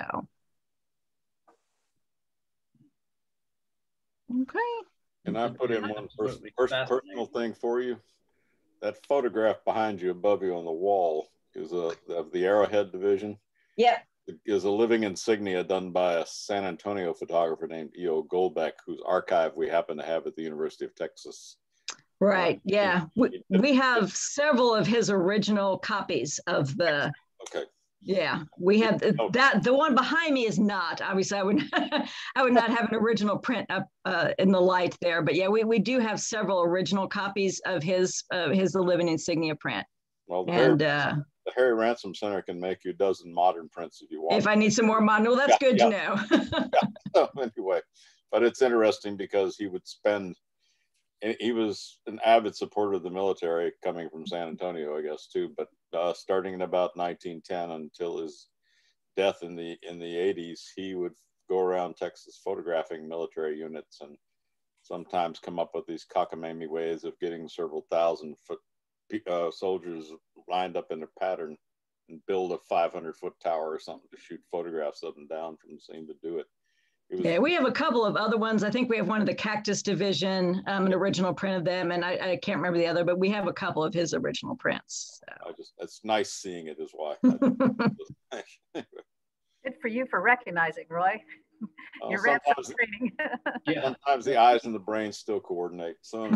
Speaker 3: okay.
Speaker 7: Can I put in one pers pers personal thing for you? That photograph behind you, above you on the wall, is a of the Arrowhead Division.
Speaker 3: Yep.
Speaker 7: It is a living insignia done by a San Antonio photographer named E O Goldbeck, whose archive we happen to have at the University of Texas.
Speaker 3: Right. Yeah. We, we have several of his original copies of the.
Speaker 7: Okay.
Speaker 3: Yeah, we have that. The one behind me is not. Obviously, I would I would not have an original print up uh, in the light there. But yeah, we, we do have several original copies of his uh, his the living insignia print.
Speaker 7: Well, the
Speaker 3: and
Speaker 7: Harry,
Speaker 3: uh,
Speaker 7: the Harry Ransom Center can make you a dozen modern prints if you want.
Speaker 3: If I need some more modern, well, that's
Speaker 7: yeah,
Speaker 3: good
Speaker 7: yeah.
Speaker 3: to know.
Speaker 7: yeah. So anyway, but it's interesting because he would spend. He was an avid supporter of the military, coming from San Antonio, I guess, too. But uh, starting in about nineteen ten until his death in the in the eighties, he would go around Texas photographing military units and sometimes come up with these cockamamie ways of getting several thousand foot uh, soldiers lined up in a pattern and build a five hundred foot tower or something to shoot photographs of them down from the scene to do it. It was,
Speaker 3: yeah, we have a couple of other ones. I think we have one of the Cactus Division, um, an original print of them, and I, I can't remember the other, but we have a couple of his original prints. So.
Speaker 7: I just, it's nice seeing it is why.
Speaker 2: Good for you for recognizing, Roy.
Speaker 7: Uh,
Speaker 2: Your red
Speaker 7: sometimes,
Speaker 2: training.
Speaker 7: yeah. Sometimes the eyes and the brain still coordinate. Some,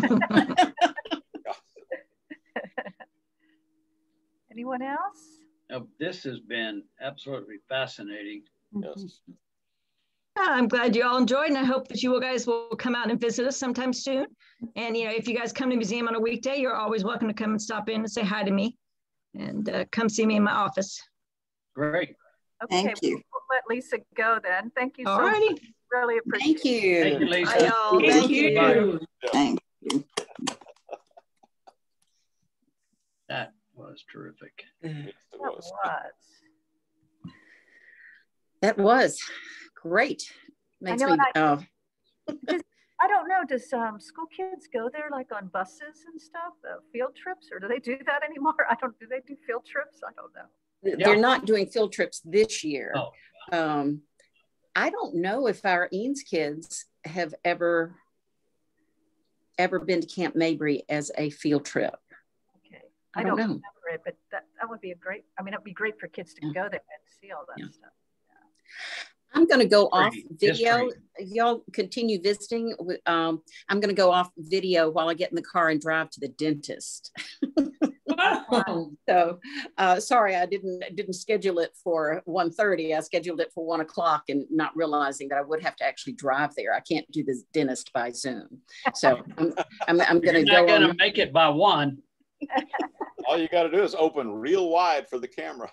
Speaker 2: Anyone else?
Speaker 9: Oh, this has been absolutely fascinating.
Speaker 7: yes.
Speaker 3: I'm glad you all enjoyed, and I hope that you guys will come out and visit us sometime soon. And, you know, if you guys come to the museum on a weekday, you're always welcome to come and stop in and say hi to me, and uh, come see me in my office.
Speaker 9: Great.
Speaker 2: Okay,
Speaker 8: Thank you.
Speaker 2: We'll let Lisa go then. Thank you so
Speaker 3: Alrighty.
Speaker 2: much. Really appreciate
Speaker 8: Thank you.
Speaker 2: it.
Speaker 9: Thank you, Lisa.
Speaker 3: Bye, y'all.
Speaker 8: Thank
Speaker 3: Thank
Speaker 8: you.
Speaker 3: you.
Speaker 8: Thank you.
Speaker 9: That was terrific.
Speaker 7: Yes, it
Speaker 2: That
Speaker 7: was.
Speaker 2: was.
Speaker 1: That was great. Makes
Speaker 2: I know,
Speaker 1: me,
Speaker 2: I,
Speaker 1: uh,
Speaker 2: does, I don't know, does um, school kids go there like on buses and stuff, uh, field trips, or do they do that anymore? I don't, do they do field trips? I don't know.
Speaker 1: they're
Speaker 9: Yeah.
Speaker 1: not doing field trips this year.
Speaker 9: Oh.
Speaker 1: Um, I don't know if our Eanes kids have ever, ever been to Camp Mabry as a field trip.
Speaker 2: Okay.
Speaker 1: I
Speaker 2: I
Speaker 1: don't
Speaker 2: don't,
Speaker 1: know.
Speaker 2: remember it, but that, that would be a great, I mean, it'd be great for kids to
Speaker 1: Yeah.
Speaker 2: go there and see all that
Speaker 1: Yeah.
Speaker 2: stuff.
Speaker 1: I'm going to go off
Speaker 9: History.
Speaker 1: video.
Speaker 9: History.
Speaker 1: Y'all continue visiting. Um, I'm going to go off video while I get in the car and drive to the dentist. So uh, sorry, I didn't didn't schedule it for one thirty. I scheduled it for one o'clock and not realizing that I would have to actually drive there. I can't do this dentist by Zoom. So I'm, I'm, I'm going to go
Speaker 9: You're not going
Speaker 1: on.
Speaker 9: to make it by one.
Speaker 7: All you got to do is open real wide for the camera.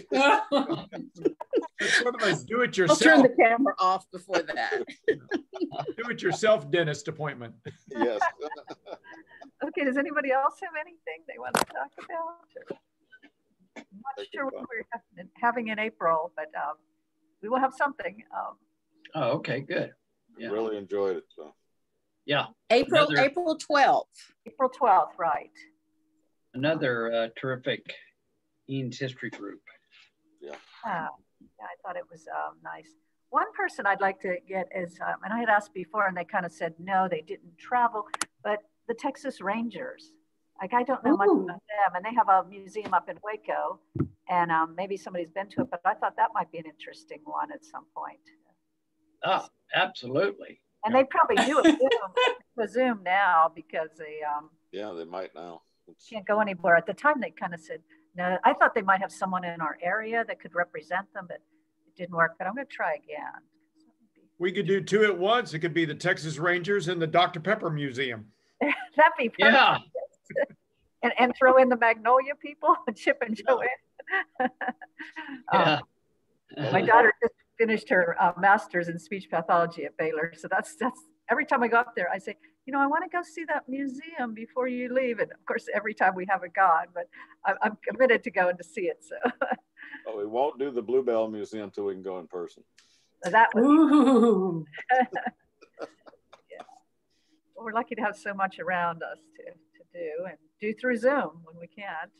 Speaker 5: It's sort of a
Speaker 1: I'll turn
Speaker 5: do-it-yourself,
Speaker 1: the camera off before that.
Speaker 5: do-it-yourself dentist appointment.
Speaker 7: Yes.
Speaker 2: Okay, does anybody else have anything they want to talk about? Or, I'm not
Speaker 7: Thank
Speaker 2: sure
Speaker 7: you,
Speaker 2: what we're having in April, but um, we will have something. Um,
Speaker 9: Oh, okay, good. Yeah.
Speaker 7: Really enjoyed it. So.
Speaker 9: Yeah.
Speaker 1: April,
Speaker 9: Another-
Speaker 1: April twelfth.
Speaker 2: April twelfth, right.
Speaker 9: Another uh, terrific Eanes history group.
Speaker 7: Yeah.
Speaker 2: Ah, yeah, I thought it was um, nice. One person I'd like to get is, um, and I had asked before and they kind of said, no, they didn't travel, but the Texas Rangers. Like, I don't know much
Speaker 1: Ooh.
Speaker 2: about them, and they have a museum up in Waco, and um, maybe somebody's been to it, but I thought that might be an interesting one at some point.
Speaker 9: Ah, absolutely.
Speaker 2: And they probably do a Zoom, a Zoom now because they um,
Speaker 7: Yeah, they might now. It's,
Speaker 2: can't go anywhere. At the time, they kind of said, no, I thought they might have someone in our area that could represent them, but it didn't work. But I'm going to try again.
Speaker 5: We could do two at once. It could be the Texas Rangers and the Doctor Pepper Museum.
Speaker 2: That'd be perfect.
Speaker 9: Yeah.
Speaker 2: and, and throw in the Magnolia people, Chip and Joanne.
Speaker 9: Yeah.
Speaker 2: um, my daughter just finished her uh, master's in speech pathology at Baylor. So that's, that's every time I go up there, I say, you know, I want to go see that museum before you leave. And of course, every time we have it gone, but I'm, I'm committed to going to see it. So
Speaker 7: oh, we won't do the Bluebell Museum until we can go in person.
Speaker 2: that was,
Speaker 6: Ooh.
Speaker 2: yeah. Well, we're lucky to have so much around us to, to do and do through Zoom when we can't.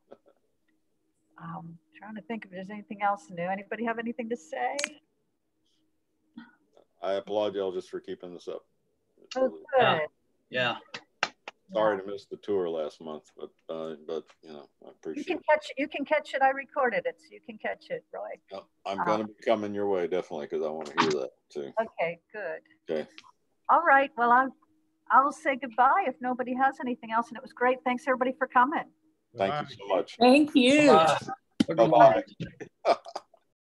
Speaker 2: Um, trying to think if there's anything else new. Anybody have anything to say?
Speaker 7: I applaud y'all just for keeping this up. It's
Speaker 2: Oh,
Speaker 7: really-
Speaker 2: good.
Speaker 9: Yeah.
Speaker 7: sorry to miss the tour last month, but uh, but you know I
Speaker 2: You
Speaker 7: appreciate
Speaker 2: can
Speaker 7: it.
Speaker 2: catch it. You can catch it. I recorded it, so you can catch it, Roy.
Speaker 7: Yep, I'm gonna be coming your way definitely because I want to hear that too.
Speaker 2: Okay, good.
Speaker 7: Okay.
Speaker 2: All right. Well, I I will say goodbye if nobody has anything else. And it was great. Thanks everybody for coming.
Speaker 7: Thank you so much.
Speaker 6: Thank you.
Speaker 9: Bye.
Speaker 7: Bye-bye.